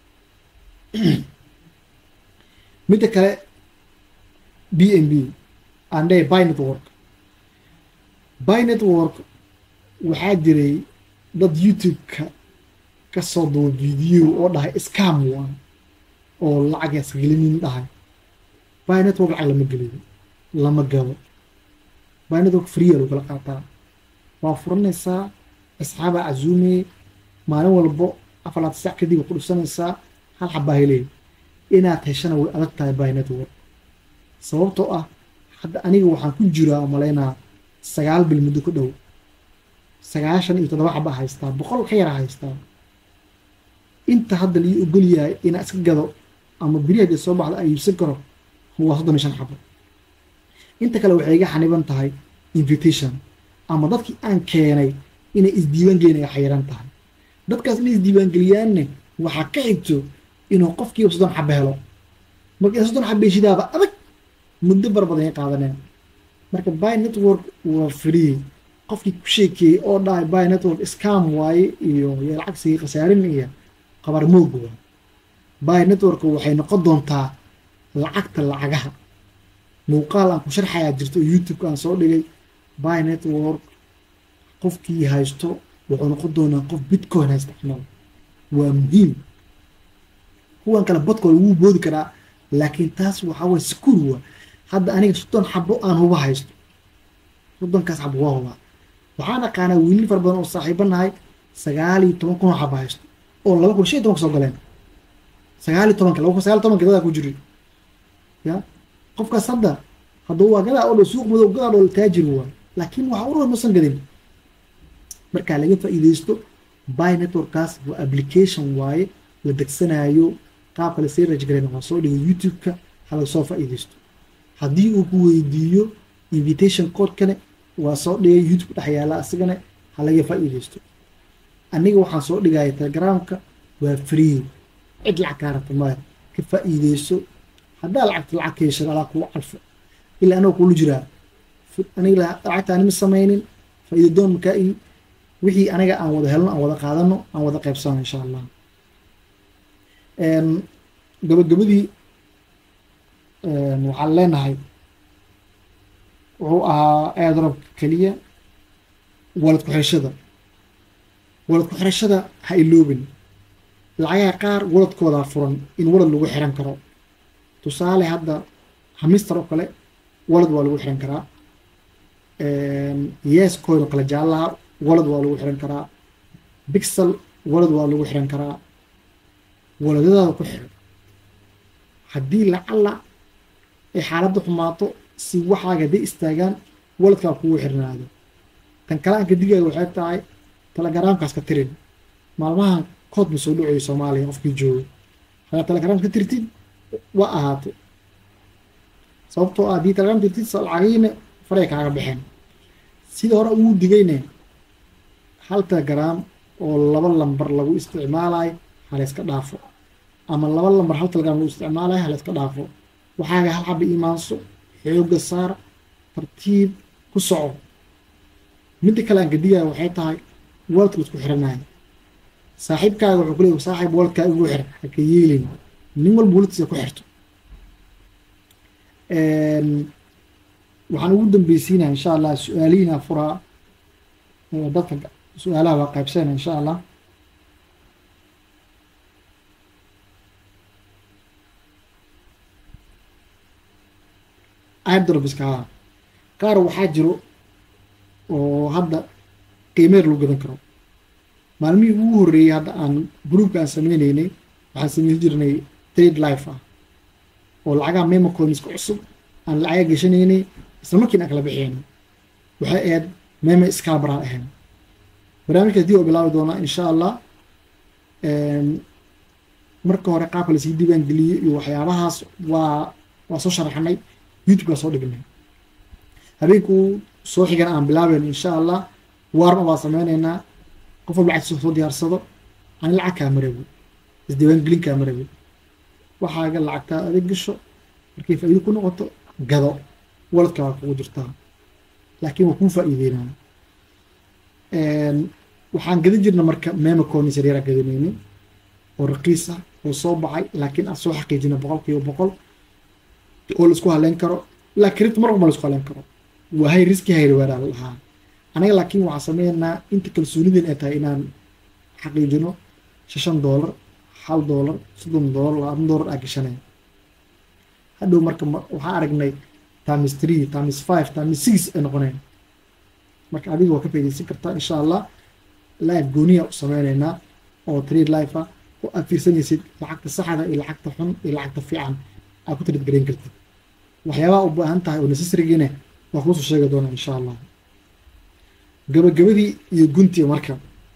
midda kale b n b aan dhahay buy network buy network waxaa jiray dad youtube-ka ka soo duuba video oo dhahay scam waan oo lacagaas gelinin dhahay buy network lacag lama geliyo lama gabo buy network free lagu kala qaataa waa furanaysaa asxaabaa casuumay maalin walbo afaraad sac kadib ku dhufsanaysaa hal xabaa helay inaad heshana way adag tahay buy network sababtoo ah hadda aniga waxaan ku jiraa malaynaa sagaal bil muddo ku dhow sagaashan iyo toddoba xaba haystaa boqol ka yara haystaa inta hadda lii ogol yahay inaa iska gado ama beri haddii soo baxda ay iibsan karo waa soddon iyo shan xabo inta kale waxay iga xaniban tahay invitation ama dadkii aan keenay inay isdiiwaangelin ay xayiran tahay dadkaas inay isdiiwaangeliyaanne waxaa ka xigto inuu qofkiiba soddon xaba helo marka in soddon xaba heshidaaba adag muddo bar badan ay qaadaneen marka buy network waa free qofkii ku sheekeeyey oo dhahay buy network scam waaye iyo iyo lacag sii khasaarin iyo qabar moog waa buy network waxay noqon doontaa lacagta lacagaha muuqaal aan ku sharxayaa jirto oo youtube-ka aan soo dhigay buy network qofkii haysto wuxuu noqon doonaa qof bitcoin haysta camal waa muhiim kuwan kale badkooda wuu boodi karaa laakiin taas waxaa waye secure waa hadda aniga soddon xabo aan huba haysto soddonkaas xabo waa hubaa waxaan aqaanaa wiilal fara badan oo saaxiibo nahay sagaal iyo toban kun oo xabo haysto oo laba kun shan iyo toban ka soo galeen sagaal iyo tobanka laba kun sagaal iyo tobanka dadaa ku jiri ya qofkaas hadda hadduu waa gadaa oo dhow suuq madow gadaa oo taajir waa laakiin waxa urur masan gadin markaa laga faa'iidaysto buy networkkaas waa application waaye la degsanayo qaabka la sii rajgareyn waxaa soo dhigay youtube-ka hala soo faa'iidaysto haddii uu ku weydiiyo invitation code-kane waa soo dhigay youtube dhex yaala asigana ha laga faa'iidaysto aniga waxaan soo dhigaya telegramka waa free cid lacag kaa rabta maya ka faa'iidayso haddaa lacagta lacag ka heshan alaa kugu calfo ilaa anoo kula jiraa aniga lacagta anima samaynin faa'iido doon makaa ii wixii anaga aan wada helno aan wada qaadano aan wada qaybsano insha allah. gabagabadii waxaan leenahay wuxuu ahaa airdrop keliya walad ku xirashada walad ku xirashada ha iloobin lacagaha qaar waladkoodaa furan in walad lagu xiran karo. tusaale hadda hamister oo kale walad waa lagu xiran karaa, yes coin oo kale jaallaha walad waa lagu xiran karaa, bixel walad waa lagu xiran karaa. waladadaada ku xiran haddii lacalla ay xaaladda xumaato si waxaaga haday istaagaan waladkaa kugu xirnaado. tan kale aan ka digaayo waxay tahay telegramkaas ka tirin. maalmahan kood ma soo dhacayo soomaaliya qofkii joogo hadaa telegram ka tirtid waa ahaatay, sababtoo ah haddii telegram tirtid lacagiina faray kaaga baxeen. sida hore ugu digayne hal telegram oo laba lambar lagu isticmaalayo halayska dhaafo, ama laba lambar hal telegram lagu isticmaalayo halayska dhaafo. waxaaga hal xaba imaanso, xooga saar, tartiib ku soco. midda kale aan gadigayo waxay tahay waladka la isku xiranayo. saaxiibkaaga wuxuu ku leeyahay saaxiib waladkaa igu xir haka yeelin, nin walba waladkiisa ku xirto. waxaan ugu dambeysiinaa insha allah su-aalihiina furaa dadka su-aalaha waa qaybsanaa insha allah. airdropska qaar waxaa jiro oo hadda qiimeer lagu gadan karo. maalmihii ugu horreeyey hadda aan groupka aan sameyneynay waxaan sameyn jirnay trade life ah oo lacagaha memo coinska cusub aan lacaga gashanaynay isla markiina aan kala bixiyayna. waxay ahayd memo scalper aan ahayn. barnaamijkaas dib oo bilaabi doonaa insha allah. marka hore qaabka lasii diiwaan geliyey iyo waxyaabahaas waa waa soo sharaxnay, youtube kaa soo dhignay. habeenkuu soo xigana aan bilaabayno insha allah. waarna waa sameyneynaa, qof walba lacagtiisa soo diyaarsado. ani lacag kaa mareebo, isdiiwaan gelin kaa mareebo. waxaaga lacagtaa adeeg gasho, markay faa'iido ku noqoto gado, waladka waa kugu jirtaa, laakiin waa kuu faa'iideynaa. waxaan gadan jirna marka memo coins yaryara gadanaynay oo raqiis ah oo soo baxay, laakiin aan soo xaqiijina boqol kiiba boqol oo la isku haleyn karo. laakiin rit mar walba la isku haleyn karo, waa hay riski hay riwaada lahaa. anaga laakiin waxaan sameynaa inta kalsoonideen ay tahay inaan xaqiijino shan doolar, hal doolar, soddon doolar, labaatan doolar aa gashanay. hadhow marka waxaan aragnay times three, times five, times six ay noqoneen. marka adiga waa ka faa'iidaysan kartaa insha allah. live gooniya u sameyneynaa oo trade life ah oo aad fiirsanaysid lacagta saxda iyo lacagta xun iyo lacagta fiican aad ku trade gareyn kartid. waxyaabaha u baahan tahay oo necessary-giina waa kuusoo sheegi doonaa insha allah. gabagabadii iyo guntiga marka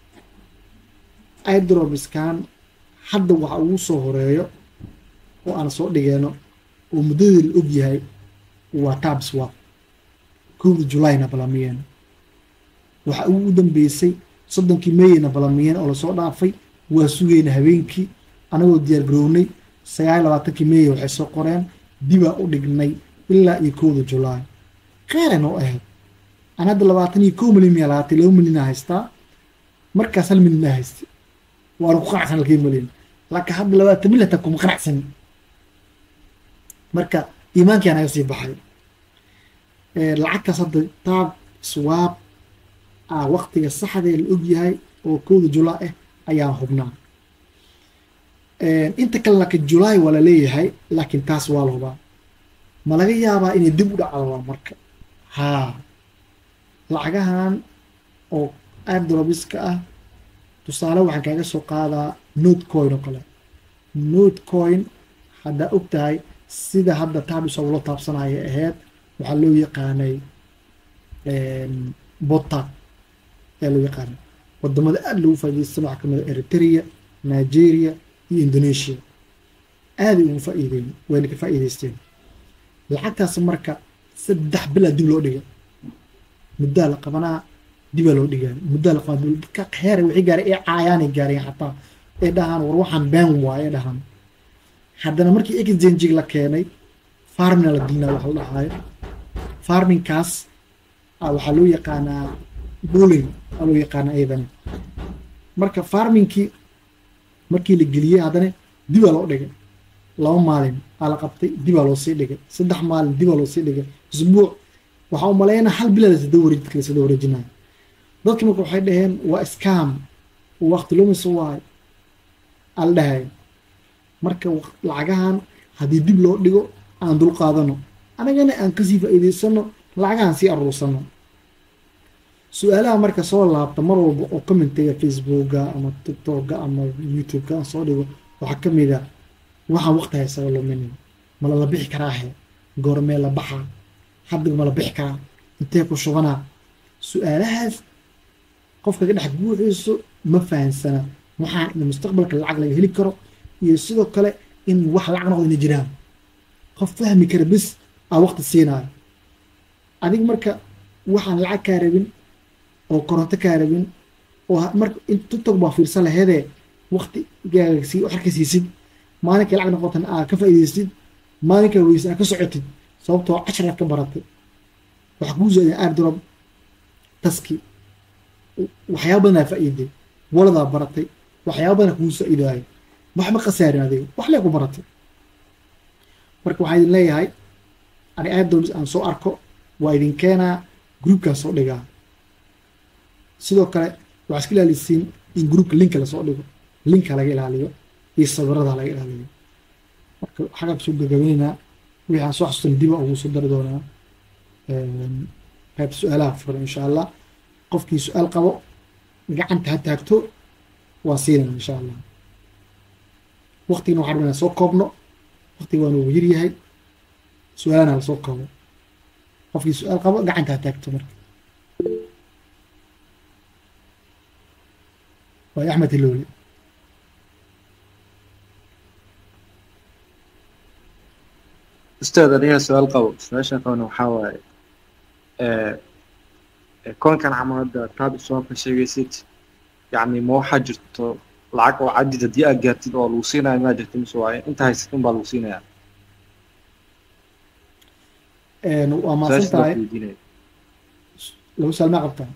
airdropskan hadda waxa ugu soo horeeyo oo aan soo dhigeeno oo muddadii la og yahay waa tabswap. kowda julayna balamiyeen, waxa ugu dambeysay soddonkii meeyna balamiyeen oo lasoo dhaafay. waa sugayna habeenkii anagoo diyaar garownay. sagaal iyo labaatankii meey waxay soo qoreen dibaa u dhignay ilaa iyo kowda julaay. kheyran oo ahayd aan hadda labaatan iyo kow milyan miyaa labaatan laba milyan haystaa, markaas hal milyan aa haystay waana ku qanacsan halkii milyan. laakiin hadda labaatan milyan hataa kuma qanacsan, marka iimaankii anaga sii baxay. lacagtaas hadda tab swap ah waqtiga saxda ee la og yahay oo kowda julaay ah ayaan hubnaa. inta kale laakiin julaay waa la leeyahay, laakiin taas waa la hubaa. ma laga yaabaa inay dib u dhacdo marka? haa, lacagahan oo airdropska ah tusaale waxaan kaaga soo qaadaa node coin oo kale. node coin haddaa og tahay sida hadda tabswap loo taabsanaya ahayd waxaa loo yaqaanay bota ayaa loo yaqaanay. wadamada aada lagu faa'iidaystana waxaa kamid ah Eritrea, Nigeria iyo Indonesia. aaday ugu faa'iideen, wayna ka faa'iidaysteen. lacagtaas marka saddex bilaa dib loo dhigay, muddaa la qabanaa dibaa loo dhigaa, muddaa la qabanaa dadka heer wixii gaaray ee caayaanay gaareen xataa ee dhahaan war waxaan been waaye dhahaan. haddana markii exchange la keenay farming la gelinaa waxa la dhahayo. farmingkaas waxaa loo yaqaanaa bowling aa loo yaqaana ayadana. marka farmingkii markii la geliyey haddana dibaa loo dhigay laba maalin aa la qabtay dibaa loo sii dhigay saddex maalin dibaa loo sii dhigay isbuuc waxaa u maleynaa hal bilaa lasada wareej dadka lasada wareejinaya dadki marka waxay dhaheen waa scam waqti lumis waay aa la dhahay marka lacagahan haddii dib loo dhigo aan dul qaadano anagana aan kasii faa'iidaysano lacagahan sii aruursano. su-aalaha marka soo laabta mar walba oo commentiga facebooka ama tiktoka ama youtubeka aan soo dhigo waxaa ka mid a waxaan waqti haysaga luminin mala la bixi karaahe goormee la baxa haddiga mala bixi karaa intee ku shubanaa. su-aalahaas qofka ka dhex guuxiiso ma fahansana waxaan in mustaqbalka lacag laga heli karo iyo sidoo kale in wax lacag noqdo ina jiraan qof fahmi kara bis aa waqti siinayo adiga marka waxaan lacag kaa rabin oo koronto kaa rabin oo marka tiktok baa fiirsan laheedee waqti gaagsi xarka siisid maalinkay lacag noqotan aa ka faa'iidaysid maalinka weyse aa ka socotid sababtoo cashar aad ka baratay waxa kuu zaadin airdrop taski waxyaaba badan aa faa'iiday waladaa baratay waxyaaba badan kuu faa'iidaayo waxba khasaarin adiga wax lee ku baratay. marka waxaa idin leeyahay ani airdrops aan soo arko waa idin keenaa groupkaa soo dhigaa sidoo kale waxaa iska ilaalisiin in groupka linka lasoo dhigo linka laga ilaaliyo iyo sawirada laga ilaaliyo. marka xagab soo gagabaynaynaa wixii aan soo xasuustan diba ugu soo dari doonaa qaybta su-aalaha furan insha allah qofkii su-aal qabo gacanta ha taagto waa siinana insha allah. waqtigana waxaa rabnaa soo koobno waqtiga waa noogu yar yahay su-aalana lasoo koobo qofkii su-aal qabo gacanta ha taagto marka. waa axmed ilooli. ustaad aniga su-aal qabo su-aashan qabana waxaa waaye koonkan camal hadda taad usoo ka sheegaysid yacni ma waxaa jirto lacag oo cadid haddii aad gaartid oo lagu siinayo maa jirta mise waaye inta haysat un baa lagu siinayaa. waa maasan tahay lagu saalmaa qabtaa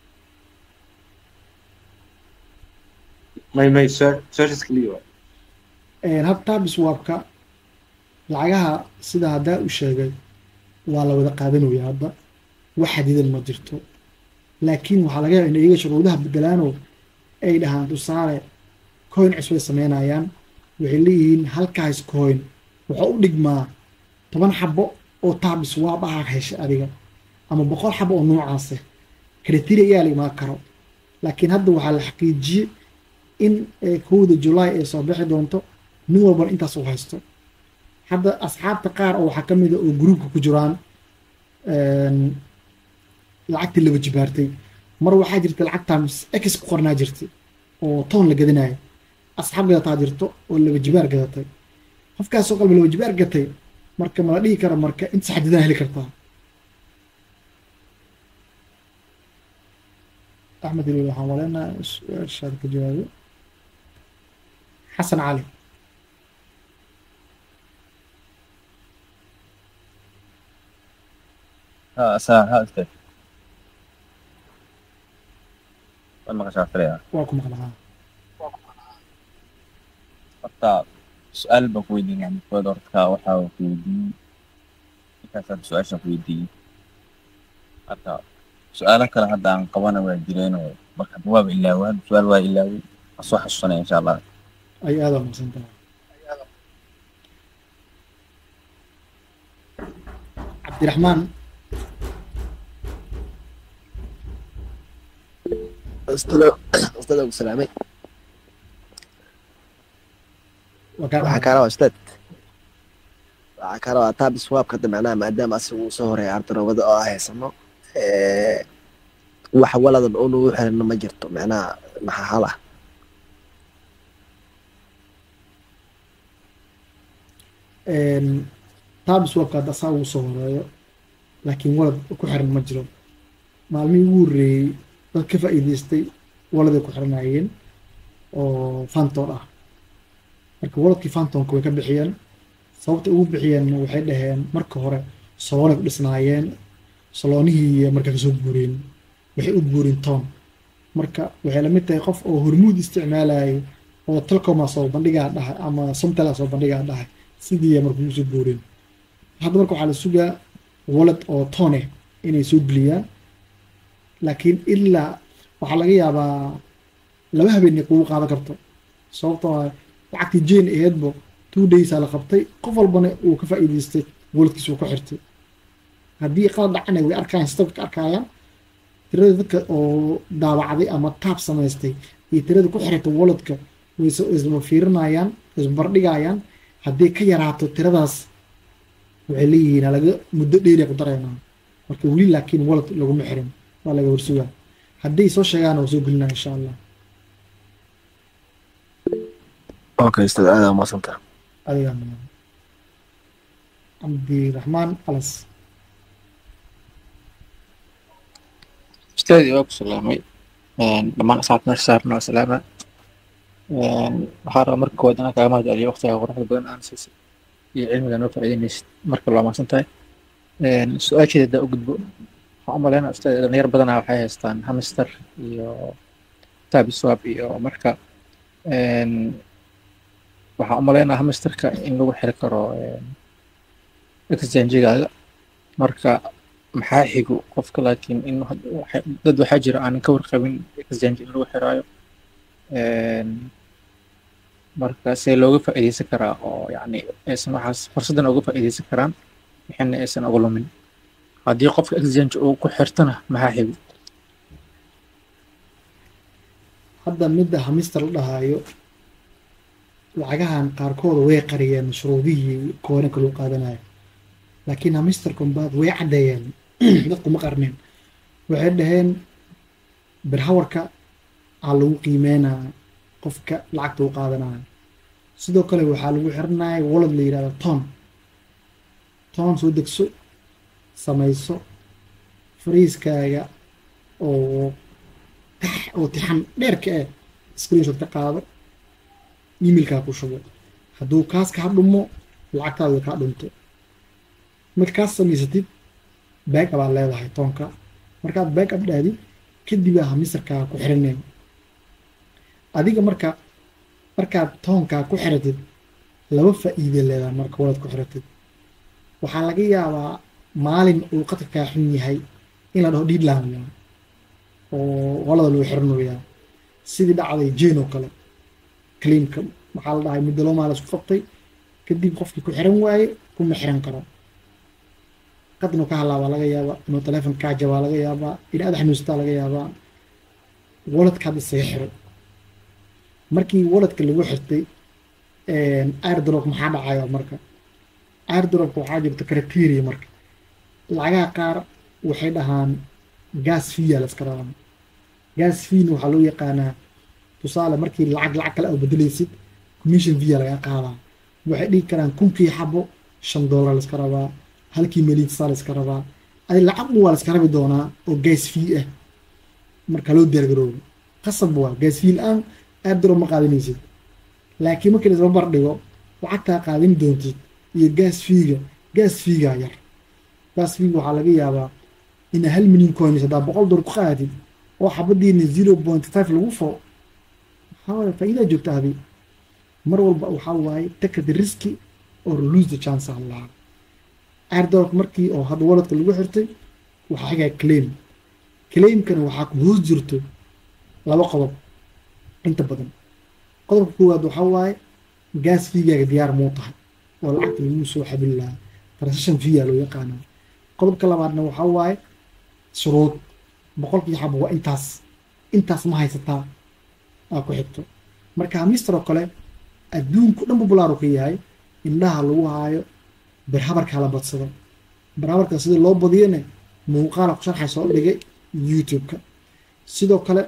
may may su-aashaas keliya waay habtaa biswaabka lacagaha sida haddaa u sheegay waa la wada qaadanaya hadda wax xadidan ma jirto laakiin waxaa laga yaaba in iyaga shuruudaha bedelaanoo ay dhahaan tusaale coin cusub ay sameynayaan waxay leeyihiin halkaas coin waxa u dhigmaa toban xabo oo taabis waab ah hesha adiga ama boqol xabo oo noocaase criteria ayaa la imaan karo laakiin hadda waxaa la xaqiijiyey in kowda July ay soo bixi doonto nin walba intaas u haysto. hadda asxaabta qaar oo waxaa ka mid ah oo groupka ku jiraan lacagtii laba jibaartay mar waxaa jirta lacagtaan x ku qornaa jirtay oo toon la gadanayo asxaab gadataa jirto oo laba jibaar gadatay qofkaasoo qalbi laba jibaar gatay marka ma la dhihi karo marka inta xadidan heli kartaa. axmed ilooli waxaan waleynaa su-aashaada ka jawaabo. xasan cali ها ساعة ها أستاذ ما قشعر فيها waa ku maqnaa horta su-aal baan ku weydiin yani kuwaad horta waxaa ku weydiin intaasaan su-aasha ku weydiiyey marka su-aalo kale hadda aan qabana waa jireenoo marka waaba ilaaway hadda su-aal waa ilaaway waan soo xasuusanaya insha allah. ay aada maqsan tahay. cabdiraxmaan أستاذ أستاذ أبو سلامي waxaa kaa rabaa ustaad waxaa kaa rabaa taa biswaabka hadda macnaha maadaama asiga uu soo horeeya ardaroobada oo haysano wax waladan oo nagu xirana ma jirto macnaha maxaa hala taa biswaabka hadda asaa ugu soo horeeyo laakiin walad ku xiran ma jiro maalmihii ugu horreeyey dad ka faa'iidaystay waladay ku xiranayeen oo fantoon ah marka waladkii fantoonka way ka bixiyeen sababta ugu bixiyeen waxay dhaheen marka hore saloonay ku dhisnaayeen saloonihii markaa kasoo guureen waxay u guurin toon marka waxay la mid tahay qof oo hormuud isticmaalayo oo telcoma soo bandhigaa dhahay ama somtela soo bandhigaa dhahay sidii markuu usoo guurin hadda marka waxaa la sugaa wallet oo toon eh inay soo geliyaan laakiin ilaa waxaa laga yaabaa laba habeenay kugu qaadan karto sababtoo ah lacagtii jane aheedbo two daysaa la qabtay qof walbana uu ka faa'iidaystay walletkiisa uu ku xirtay haddii qalad dhacana way arkayaan sistamka ka arkayaan tirada dadka oo daawacday ama taab samaystay iyo tirada ku xirtay walletka way isma fiirinayaan isma bardhigayaan haddii ka yaraato tiradaas waxay leeyihiin laga muddo dheeri ku dareynaa marka weli laakiin wallet laguma xirin waa laga warsugaa hadday soo sheegaan oo soo gelinaa insha allah okay ustaad aad aa maasanta adiga cabdiraxmaan alas استاذي واكو سلامي لما أصعد نرسال نوع سلامة waxaa rabaa marka koowaad inaan kaaga mahad celiyo waqtiga quruxda badan aan siisay iyo cilmiga noo faa'iidaynaysid marka waa mahadsan tahay su-aasheeda haddaa u gudbo waxaan u malaynaa ustaad dhalinyar badanaa waxay haystaan hamster iyo tabiswap iyo marka waxaan u malaynaa hamsterka in lagu xiri karo exchange-gaaga marka maxaa xigo qofka laakiin in dad waxaa jira aanan ka warqabin exchange in lagu xiraayo marka see looga faa'iidaysan karaa oo yacni aysan waxaas fursaddan uga faa'iidaysan karaan wixina aysan uga lumin haddii qofka exchange uu ku xirtana maxaa xigo hadda midda hamster la dhahaayo lacagahan qaarkooda way qariyeen shuruudihii kooranka loo qaadanayo laakiin hamster combaad way caddeeyeen dadku ma qarneen waxay dhaheen birhawarka aa lagu qiimeynaa qofka lacagta u qaadanayo sidoo kale waxaa lagu xiranaya wallet la yidhahdo toon toon soo degso samayso fariiskaaga oo tax oo tixan dheerka ah screenshot ka qaado emailkaa ku shubo hadduu kaas kaa dhumo lacagtaada kaa dhunto marka kaas samaysatid backup aad leedahay toonka markaad backup dhaadid kadib aa hamisarkaa ku xiraneen adiga marka markaad toonkaa ku xiratid laba faa'iide leedahay marka walaad ku xiratid waxaa laga yaabaa maalin uu qatarkaa xun yahay in la dhaho deadline yaa oo walada lagu xiranayaa sidii dhacday jane oo kale claimka waxaa la dhahay muddo loo maal isku qabtay kadib qofkii ku xiran waaye kuma xiran karo qad inuu ka halaabaa laga yaabaa inuu teleefon kaa jabaa laga yaabaa in aad xanuunstaa laga yaabaa waladkaad isaga xiray markii waladka lagu xirtay airdrop maxaa dhacayo marka airdropka waxaa jirta criteria marka lacagaha qaar waxay dhahaan gas fee la iska rabaa gas fee waxaa loo yaqaanaa tusaale markii lacag lacag kale aad bedelaysid commission fee laga qaadaa waxay dhigi karaan kunkii xabo shan dollar la iska rabaa halkii meliid saa la iska rabaa adi lacag waa la iska rabi doonaa oo gas fee ah marka loo diyaargaroobo qasab waa gas fee la-aan airdrop ma qaadanaysid laakiin markii laisba bardhigo lacagtaa qaadin doontid iyo gas feega gas feegaa yar gas feega waxaa laga yaabaa ina hal milyan coins haddaa boqol dollar ku qaadatid oo xabadiina zero point five lagu furo waxaa waaye faa'iidaa joogta adi mar walba waxaa waaye take the risky or lose the chance aan lahaa airdrop markii oo hadda waladka lagu xirtay waxaa xigaa claim claimkana waxaa ku hoos jirto laba qodob inta badan qodobka koowaad waxaa waaye gas feegaaga diyaar muu tahay oo lacagta lagu soo xabin lahaa transaction fee loo yaqaanaa qodobka labaadna waxaa waaye shuruud boqolkii xabo waa intaas intaas ma haysataa aa ku xigto marka hamister oo kale adduunku dhan populaar ka yahay indhaha lagu haayo barhabarkaa la badsado barhabarka sida loo badiyana muuqaala ku sharxay soo dhigay youtube-ka sidoo kale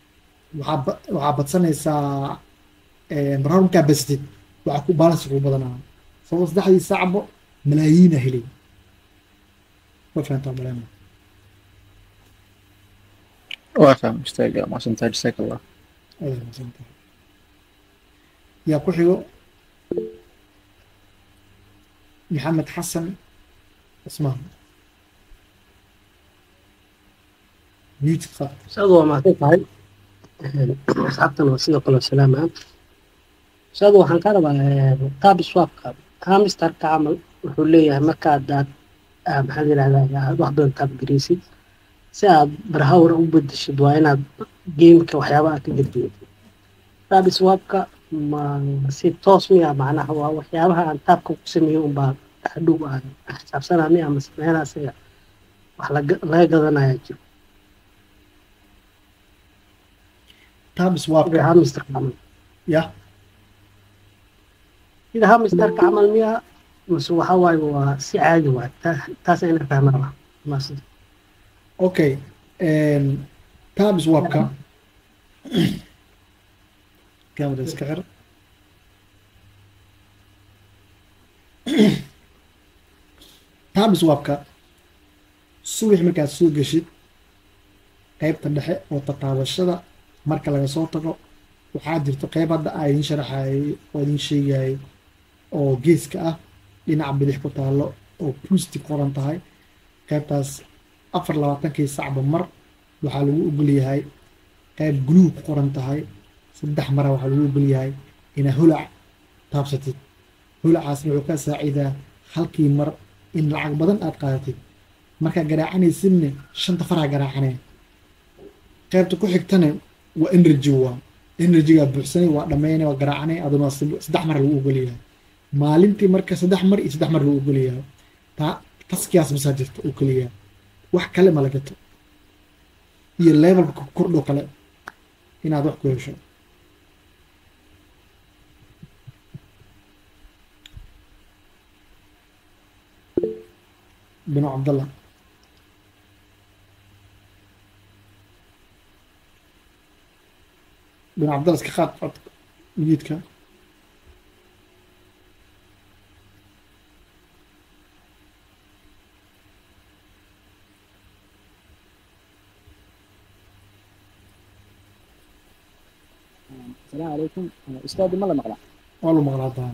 waxaa badsanaysaa barhabar markaa badsatid waxaa ku baalansi kugu badanaa sababto saddexdii saacbo malaayiina helay waa fahantaa maleyna waa faham ustaaga maasantaa jazaaka allah adaa maasantaa yaa ku xigo maxamed xasan cismaan mute qab ustaad waa mahadsan tahay asxaabtana waa sidoo kale salaamaa ustaad waxaan ka rabaa tab swapka hamsterka camal wuxuu leeyahay markaad aad ah, maxaa la yidhahdaa aad wax badan taab gareysid si aad barhawr u bedeshid waa inaad gameka waxyaabaha ka gedgeyid tab swapka ma si toos miya macnaha waa waxyaabaha aan taabka ku sameeyo unbaa hadhow aan xisaabsanani ama sameynaa asiga wax laga- laga gadanaya jiro tab sida swapka hamsterka camal ya sida hamsterka camal miya mase waxa waaye waa si caadi waay Ta- taas ina fahma rabaa maasida okay een tab swapka camera iska xir tab swapka subax markaad soo geshid qaybta dhexe oo tataabashada marka laga soo tago waxaa jirto qayb hadda aa idin sharaxayay oo idin sheegayay oo geeska ah dhinaca bidix ku taallo oo pusti qoran tahay qaybtaas afar labaatankii sacba mar waxaa lagu ogol yahay qayb guluub ku qoran tahay saddex mara waxaa lagu ogol yahay inaa holac taabsatid holacaasna wuxuu ka saacidaa halkii mar in lacag badan aad qaadatid markaa garaacanaysidne shanta faraa garaacanee qaybta ku xigtana waa energy waa energygaa buuxsanay waa dhammaynay waa garaacanay aduna waa sid- saddex mar lagu ogol yahay maalintii marka saddex mar iyo saddex mar lagu ogol yahay taa taskiyaas masaa jirta oo keliya wax kale ma la gato iyo levelka kordho kale inaad wax ku hesho binu cabdallah binu cabdallah iska qaad cod miyiidka السلام عليكم أستاذي ما لا مقلع waa lu maqlaa taa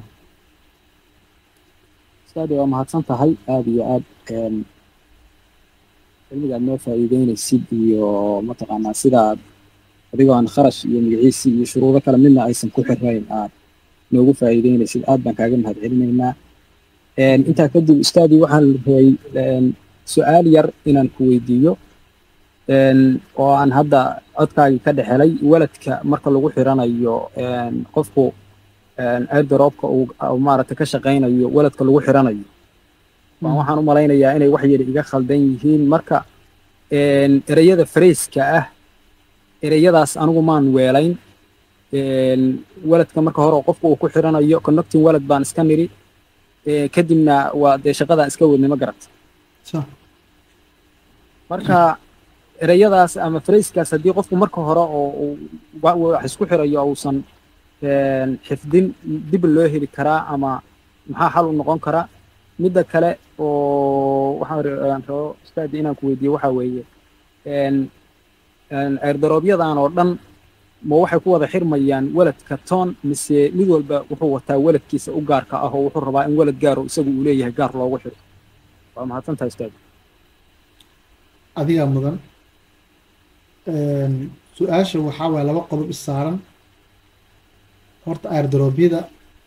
أستاذي waa mahadsan tahay aad iyo aad een cilmiga aad noo faa'iideynaysid iyo mataqaanaa sida aad adigoo aan kharash iyo magaciisi iyo shuruudo kale midna aysan ku xirnayn aad noogu faa'iideynaysid aad baan kaaga mahadcelinaynaa een intaa kadib ustaadii waxaan rabay een su-aal yar inaan ku weydiiyo een oo aan hadda codkaagii ka dhexelay waladka marka lagu xiranayo een qofku een airdropka uu uu maaragtay ka shaqaynayo waladka lagu xiranayo waan waxaan u malaynayaa inay wax yar iga khaldan yihiin marka een ereyada freyska ah ereyadaas anigu maan weelayn een waladka marka hore oo qofku uu ku xiranayo connecting walad baan iska niri ee kadibna waa dee shaqadaan iska wadnay ma garata sax marka ereyadaas ama freyskaas haddii qofku marka hore oo uu wa- wax isku xirayo uusan een xifdin dib loo heli karaa ama maxaa xal u noqon karaa midda kale oo waxaan ra- aan rabo ustaadi inaan ku weydiiyo waxaa weeye een een airdropyadan oo dhan ma waxay ku wada xirmayaan waladka toon mise mid walba wuxuu wataa waladkiisa u gaarka ah oo wuxuu rabaa in walad gaaro isagu uu leeyahay gaar loogu xiro waa mahadsan tahay ustaadi adigaa mudan een su-aasha waxaa waaya laba qodob is saaran horta airdrobyada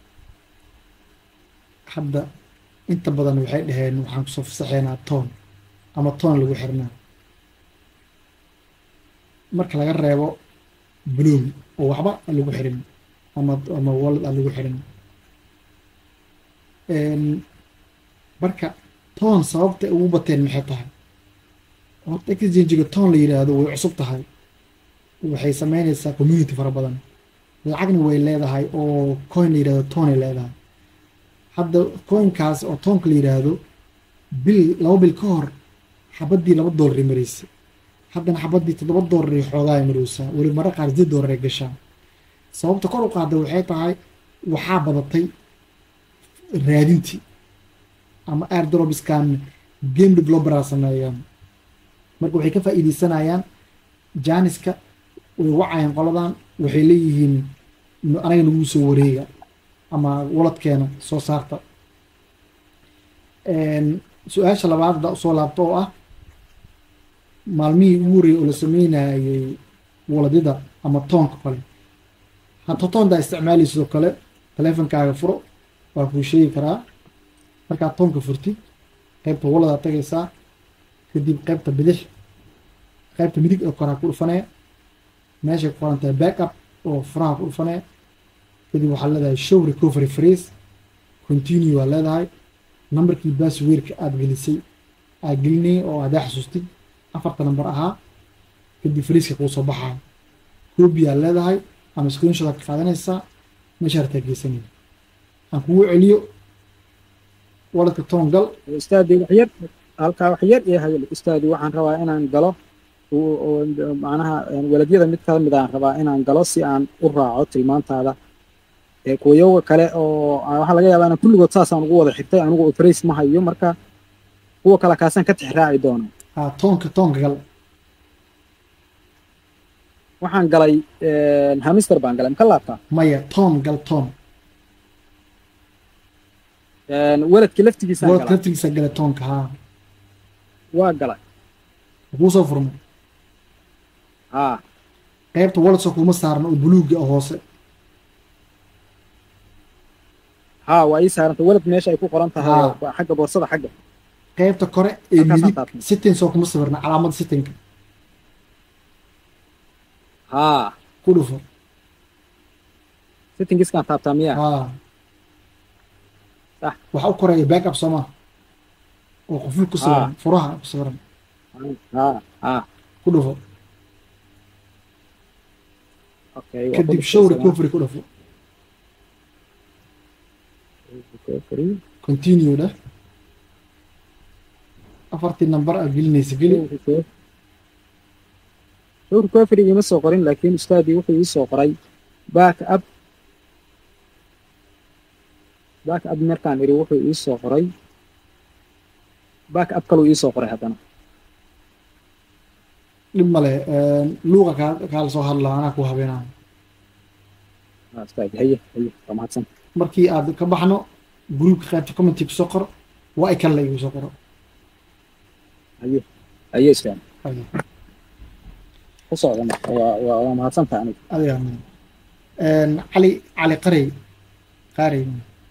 hadda inta badan waxay dhaheen waxaan kusoo fasaxeynaa toon ama toon lagu xirnaa marka laga reebo bloom oo waxba aan lagu xirin ama ama walad aan lagu xirin een marka toon sababta ay ugu bateen maxay tahay horta exchange-ga toon la yidhaahdo way cusub tahay waxay sameynaysaa community fara badan lacagna way leedahay oo coin la yidhahdo toonay leedahay hadda coinkaas oo toonka la yidhaahdo bil laba bil ka hor xabaddii laba doolar ay maraysay haddana xabaddii toddoba doolar ay xoogaa ay maraysaa weli marra qaar siddeed doolar ay gashaa sababta kor u qaadda waxay tahay waxaa badatay raadintii ama airdropskan game developeraa sameeyaan marka waxay ka faa'iidaysanayaan jaaniska way wacayaan qoladan waxay leeyihiin "Nu- anaga nagu soo wareega ama waladkeena soo saarta Een, su-aasha labaad hadda usoo laabto oo ah maalmihii ugu horreeyay oo la sameynayay waladyada ama toonka kale hadda toontaa isticmaali sidoo kale taleefonkaaga furo waa kuu sheegi karaa markaad toonka furtid qaybta waladaa tagaysaa kadib qaybta bidix qaybta midig ee koraa ku dhufanee meeshay ku qoran tahay backup oo furaha ku dhufanee kadib waxaad leedahay show recovery phrase continue waa leedahay nambarkii basswordka aad gelisay aad gelinay oo aad xasuustid afarta nambar ahaa kadib freeska kuu soo baxaa copy aad leedahay ama screenshot ka qaadanaysaa meesha hartaa geysanay aan kugu celiyo waladka toon gal ustaadi wax yar halkaa wax yar iyo hadal ustaadi waxaan rabaa inaan galo oo macnaha waladyada mid ka mid aan rabaa inaan galo si aan u raaco tilmaantaada ee kuwa kale oo waxa laga yaabaa in kulligood saas aan ugu wada xirtay anigu trace ma hayo marka kuwa kale kaasan ka tixraaci doono ha toonka toonka gal waxaan galay hamster baan galay ma ka laabtaa maya toon gal toon waladka laftigiisa waladka laftigiisa gala toonka ha waa galay kuu soo furmay ha qaybta waladka kuma saarna oo buluuga ah hoose ha waa ii saaranta walad meesha ay ku qoran tahay xagga boorsada xagga qaybta kore ee midig settings oo kuma sawirna calaamada settingka ha ku dhufo settings kan taabtaa miya ha صح waxa u koreeya backup soma oo qoful ku sawiran furaha ku sawiran ha ha ku dhufo okay kadib show recovery ku dhufo recovery continue dah afartii number aad gelinaysa geli show recovery ima soo qorin laakiin ustaadi wuxuu ii soo qoray backup backup markaan iri wuxuu ii soo qoray backup kaluu ii soo qoray haddana dhib male luuqa kaa kaala soo hadlaa anaa ku habeenaa ustaadi haye haye waa mahadsan markii aad ka baxno groupka qaybta commenty ku soo qor waa ay kale igu soo qoro haye haye ustaadi ku socda waa waa waa mahadsantahay aniga adiga cali cali qaray qaray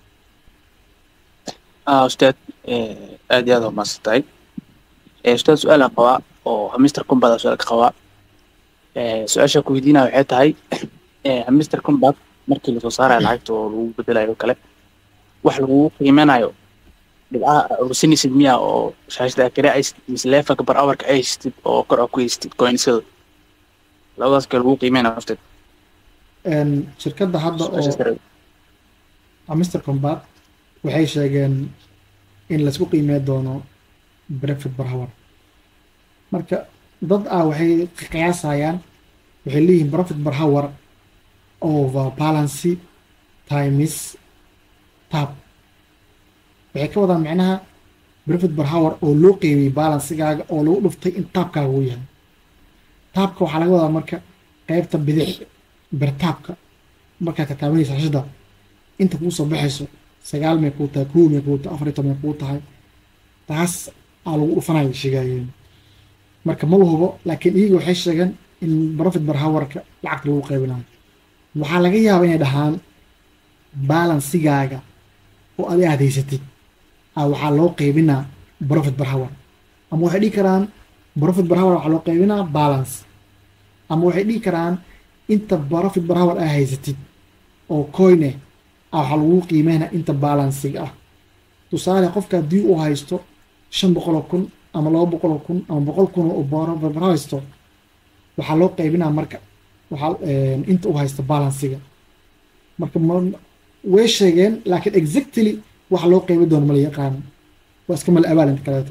اه استاذ ادي هذا ما استطيع استاذ سؤال قواء او همستر كومباد سؤال قواء سؤال شكو يدينا waxay tahay همستر كومباد markii la soo saaray lacagta oo lagu bedelayo kale wax lagu qiimeeyo dhibcaha ursinaysid miya oo shaashada kale ay misleefa bar hour ka ay istid oo kor ku istid coinsada labadaas kale lagu qiimeeyo ustaad een shirkadda hadda oo همستر كومباد waxay sheegeen in la isku qiimeeyo doono profit per hour marka dad ah waxay qiyaasayaan waxay leeyihiin profit per hour over balance times tab waxay ka wadaan macnaha profit per hour oo loo qiimiyey balancegaaga oo lagu dhuftay in tabkaaga uu yahay tabka waxaa laga wadaa marka qaybta bidix bertaabka markaad ka taabanaysa shida inta kuu soo baxayso sagaal may kuu tahay kow may kuu tahay afar iyo toban may kuu tahay taas aa lagu dhufanaya sheegayeen marka ma la hubo laakiin iyaga waxay sheegeen in profit per hourka lacagta lagu qaybinayo waxaa laga yaabaa inay dhahaan balansigaaga oo adi aad haysatid a waxaa loo qaybinaa profit per hour ama waxay dhihi karaan profit per hour waxaa loo qaybinaa balance ama waxay dhihi karaan inta profit per hour aa haysatid oo coine waxaa lagu qiimeynaa inta balansiga ah tusaale qofka haddii uu haysto shan boqol oo kun ama laba boqol oo kun ama boqol kun oo bar haysto waxaa loo qaybinaa marka waxaa inta uu haysto balansiga marka way sheegeen laakiin exactly waxa loo qaybi doono mala yaqaano waa iska mala abaal inta kaleeto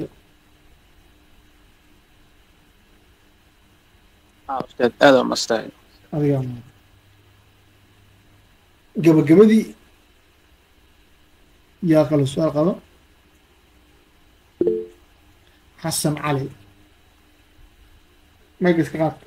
اه استاذ هذا ما استاهل adiga gabagabadii yaa kale su-aal qabo xasan cali magaska qaad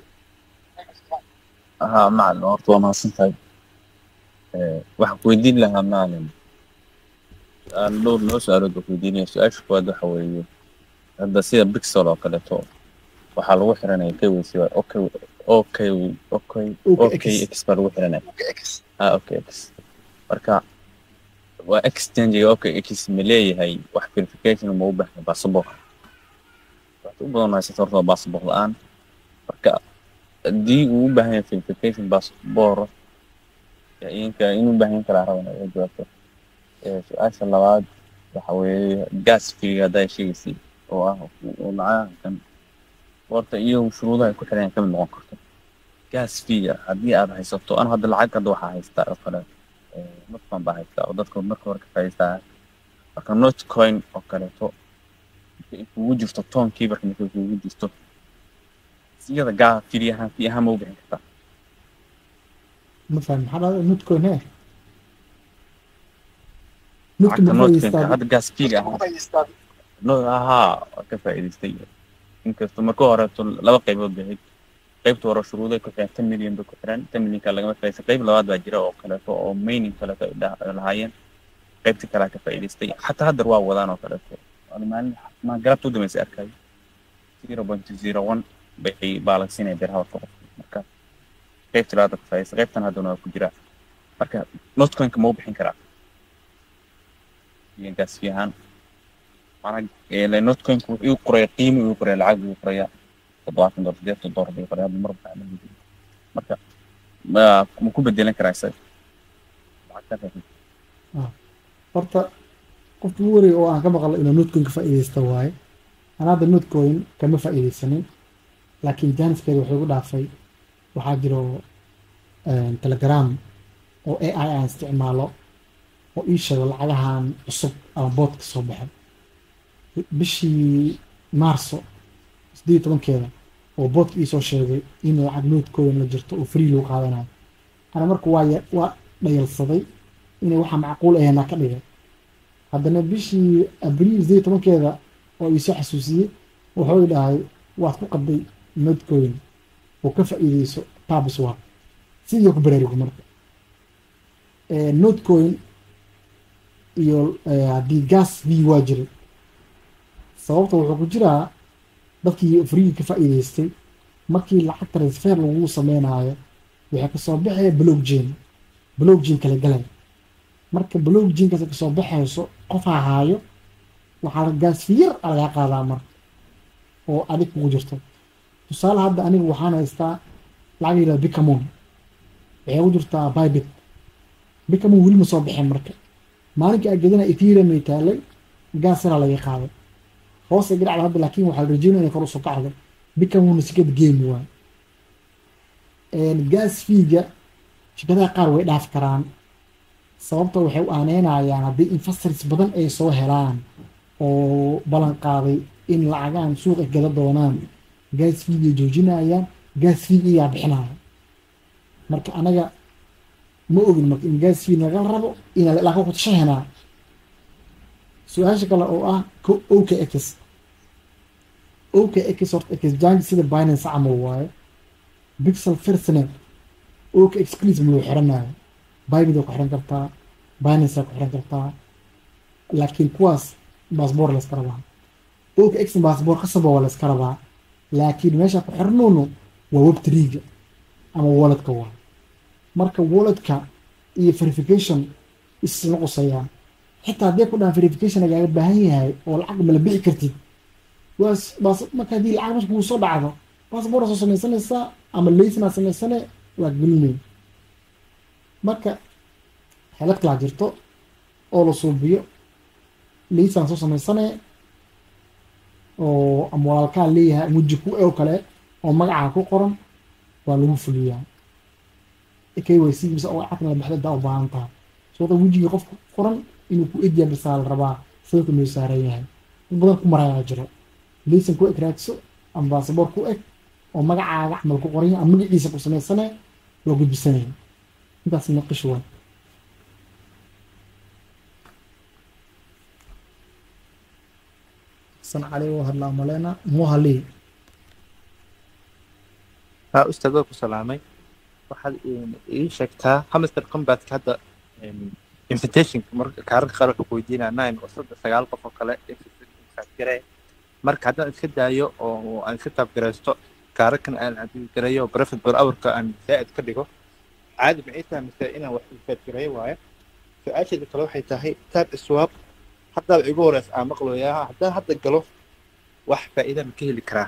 ها معلم horta waa mahadsantahay waxaan ku weydiin lahaa macalin aan dhowr loo su-aalood baan ku weydiinaya su-aasha koowaad waxa weeye hadda sida bixel oo kaleeto waxaa lagu xiranaya K Y C waa okay okay okay okay X baa lagu xiranaya ah okay X marka waa exchange okay X ma leeyahay wax verification ma u baahan passport waxaad u badan haysato horta passport la'aan marka haddii uu u baahan yahay verification passport inka inuu baahan karaa rabana ay jawaabto su-aasha labaad waxa weeye gas fiiga haday sheegaysay oo ah oo lacagtan horta iyo shuruudaha ku xiran ka mid noqon karto gas fiiga haddii aad haysato aan hadda lacag hadda waxaa haystaa oo kale notcoin baa haystaa oo dadka marka hore ka faa'iidaystaa marka notcoin oo kaleeto kugu jirto tonkii marka kugu jirto siyada gaa fiiyahan fiiyahan ma u bixin kartaa مثلا هذا نوتكوين هي نوتكوين هذا gas fiiga no aha ka faa'iidaystay inkastoo marka hore laba qaybood bixid qaybta hore shuruudaha ku xiran ten milyan ku xiran ten milyan ka laga faa'iidaystay qayb labaad baa jira oo kale oo mining kale ka lahaayeen qaybta kale ka faa'iidaystay hatta hadda waa wadaan oo kale maalin ma garabto dumaysay arkay zero point zero one bay balansinay dirhaw marka qaybta labaad ka faa'iidaystay qaybtan hadda ku jira marka notcoin ma u bixin karaa iyo gas fiihan أنا إيه نوتكوين يقرأ قيمة يقرأ العقد يقرأ تضاعف من درجات تضارب يقرأ هذا المرة بعد مرة ما ممكن بديلين كرايسات آه فرت قلت موري أو أنا كم قال إنه نوتكوين كفائدة استواي أنا هذا النوتكوين كم فائدة سنة لكن جانس كده وحيقول دافعي وحاجرو آه تلجرام أو إيه آي استعماله وإيشة علىها الصب أو بوت الصبح bishii maarso sideed iyo tobankeeda oo boodka ii soo sheegay in lacag noodkooda la jirto oo free loo qaadanayo ana marka waa waa dhayalsaday inay waxa macquul ahayna ka dhigay haddana bishii abriil sideed iyo tobankeeda oo ii soo xasuusiyey wuxuu dhahay waad ku qaday noodkooda oo ka faa'iideyso tabs waa sidii ku baraarugo marka ee noodkooda iyo haddii gas fee waa jiray sababta wuxuu ku jiraa dadkii free ka faa'iideystay markii lacag transfer lagu sameynayo waxa ka soo baxay blockchain blockchain kala galay marka blockchain ka soo baxayso qof ahaayo waxa gas fiir laga qaadaa mar oo adig ugu jirto tusaale hadda anigu waxaan haystaa lacag ila Bicamon waxay ugu jirtaa Bybit Bicamon wili ma soo bixin marka maalinka agadana Ethereum ay taalay gas laga qaaday hoos ay garaacdo hadda laakiin waxa la rajaynayaa inay kor u soo kacdo Bicamon sikad game waa een gas fiiga shirkadaha qaar way dhaaf karaan sababta waxay u aaneynayaan haddii investors badan ay soo helaan oo ballan qaaday in lacagaan suuqa gada doonaan gas fiiga joojinayaan gas fiiga yaa bixinaya marka anaga ma ogin marka in gas fiiga laga rabo in la ka qodshahana su-aasha kale oo ah O K X O K X horta exchange sida Binance camal waaye Pixel Firstnet O K X please ma xiranayo Bybit ku xiran kartaa Binance ku xiran kartaa laakiin kuwaas passport la iska rabaa O K X passport qasab waa la iska rabaa laakiin meesha ku xirnoono waa web three ama wallet-ka waa marka wallet-ka iyo verification isla qosayaan حتى هذا كله verification اللي قاعد بهاي أو العقد ما لبيع كرتي بس بس ما كدي العقد مش بوصل بعضه بس برا سنة سنة سا أما اللي سنة سنة سنة وقبلني مركا حلقت العجرتو أول صوبيو اللي سنة سنة سنة أو أموال كان ليها مجكو أو كلا أو مقعكو قرن ولو فليا كي ويسي بس أو عقد بحد ده وبعنتها صوت وجهي قف قرن inuu ku edya bisaal rabaa sababta loo saaran yahay badan ku maraya jiro liisan ku ekraagso ama baasaboor ku eg oo magacaaga camal ku qoran ama magaciisa ku sameysana loo gudbisanay intaas naqash waa san عليه وهلا ملنا مو هلي ها أستاذ ku salaamay waxaad ii sheegtaa hamster combat hadda invitation marka kaarka qaar wuxuu weydiinaa nine oo saddex sagaal qof oo kale infaad garay marka haddaan iska daayo oo aan iska taabgaraysto kaarakan aan cabdigarayo profit per hourka aan zaa'id ka dhigo caadi maxay tahay mise inaan wax ifaadgareeyo waaye su-aasheeda kale waxay tahay tab swap haddaaba igu horeysa aan maqlayaa haddaan hadda galo wax faa'iida ma ka heli karaa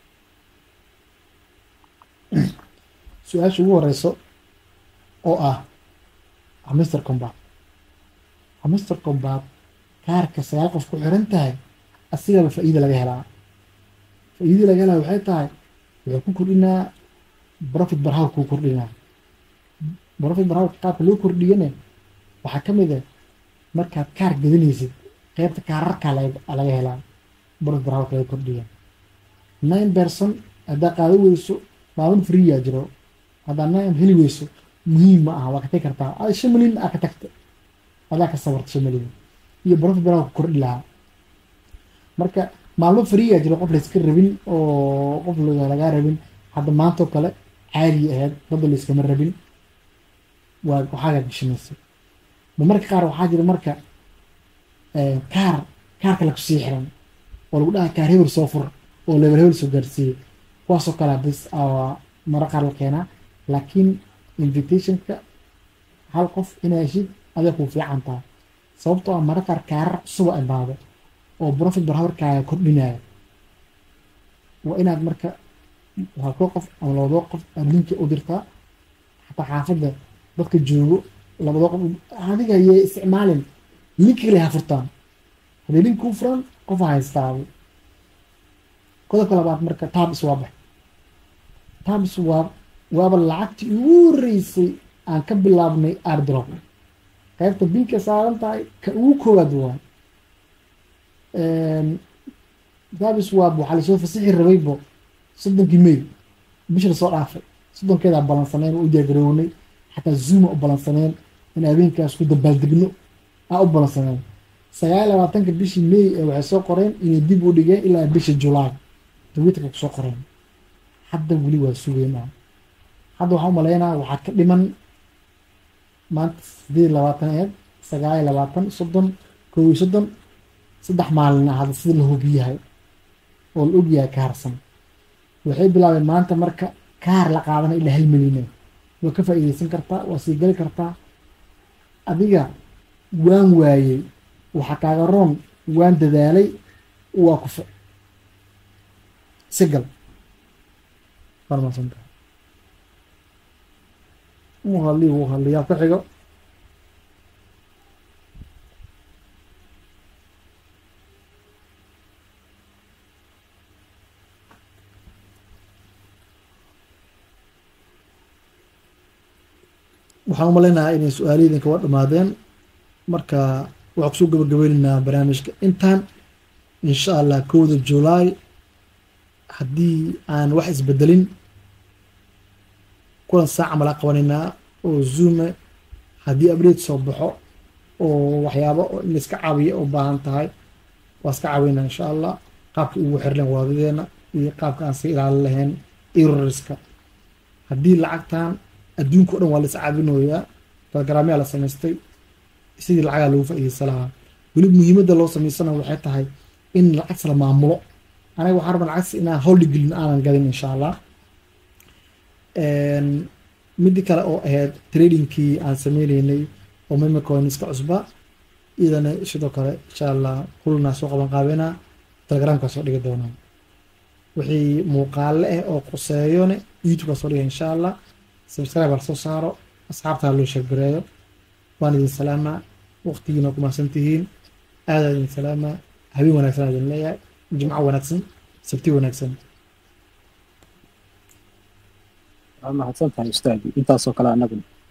su-aasha ugu horeyso oo ah hamister combat hamister combat kaarka sagaal qof ku xiran tahay asigaba faa'iida laga helaa faa'iida laga helaa waxay tahay wuxuu ku kordhinaa profit per hour kuu kordhinaa profit per hour qaabka loo kordhiyana waxaa ka mid ah markaad kaar gadanaysid qaybta kaararkaa laga helaa profit per hour laga kordhiya nine person haddaa qaado weyso maalin freeyaa jiro haddaa nine heli weyso muhiim ma aha waa ka tagi kartaa ad shan milyan aa ka tagta adaa ka sabarta shan milyan iyo profit per hour ku kordhi lahaa marka maalmo freeyaa jiro qof layska rabin oo qof lagaa rabin hadda maantoo kale caadi ahayd dadda layskama rabin waa waxaagaa gashanaysa ma marka qaar waxaa jira marka kaar kaarka la kusii xiran oo lagu dhaha kaar hebel soo fur oo level hebel soo gaarsiiyey kuwaasoo kalea bis mara qaar la keenaa laakiin invitationka hal qof inaa heshid aday kuu fiican tahay sababtoo ah mara qaar kaarar cusuba imaado oo profit per hourkaaga kordhinaya waa inaad marka halkoo qof ama labadoo qof aad linki u dirtaa xataa xaafadda dadka joogo labadoo qof adiga yee isticmaalin linki kale ha furtaan hadday link kuu furan qof ha haystaado qodobka labaad marka tab swap tab swap waaba lacagtii ugu horeysay aan ka bilaabnay airdrop qaybta binka saaran tahay ka ugu koowaad waa tab swap waxaa lasoo fasixi rabaybo soddonkii may bisha lasoo dhaafay soddonkeedaa balansaneen oo u diyaargarownay xataa zooma u balansaneen in habeenkaas ku dabaaldegno aa u balansaneen sagaal labaatanka bishii may ee waxay soo qoreen inay dib u dhigeen ilaa bisha julaay twitterka kusoo qoreen hadda weli waa sugeynaa hadda waxaan u maleynaa waxaa ka dhiman maanta sideed iyo labaatan eed sagaal iyo labaatan soddon kow iyo soddon saddex maalin ah hadda sida la hubiyahay oo la ogyahay ka harsan waxay bilaabeen maanta marka kaar la qaadana ilaa hal milyan waa ka faa'iidaysan kartaa waa sii gali kartaa adiga waan waayey waxa kaaga roon waan dadaalay waa kufa sigal farmasanta uu halli uu halli yaa ku xigo waxaan u maleynayaa inay su-aalihii kawa dhammaadeen marka waxaan kusoo gabagabeynaynaa barnaamijka intaan insha allah kowda julaay haddii aan wax isbedelin kulan saaca malaa qabanaynaa oo zoome haddii update soo baxo oo waxyaabo in laiska caawiya u baahan tahay waa iska caawiynaa insha allah qaabka ugu xirleen waadadeena iyo qaabka aan iska ilaalin lahayn errorska haddii lacagtan adduunka o dhan waa la is caabinoyaa telegraamyaa la samaystay sidii lacagaa lagu faa'iidaysan lahaa weli muhiimadda loo samaysana waxay tahay in lacagta la maamulo anaga waxaan rabaa lacagta inaan howli gelin aanan gadin insha allah midii kale oo ahayd tradingkii aan sameynaynay oo memecoinska cusba iyadana sidoo kale insha allah kulnaa soo qaban qaabeynaa telegramka soo dhigi doonaa wixii muuqaale ah oo quseeyone youtubeka soo dhiga insha allah subscribe soo saaro asxaabtaa loo sheegareeyo waan idin salaamaa waqtigiina ku mahadsantihiin aada idin salaamaa habeen wanaagsan idin leeyahay jimco wanaagsan sabti wanaagsan waa mahadsantahay ustaadi intaasoo kale anaguna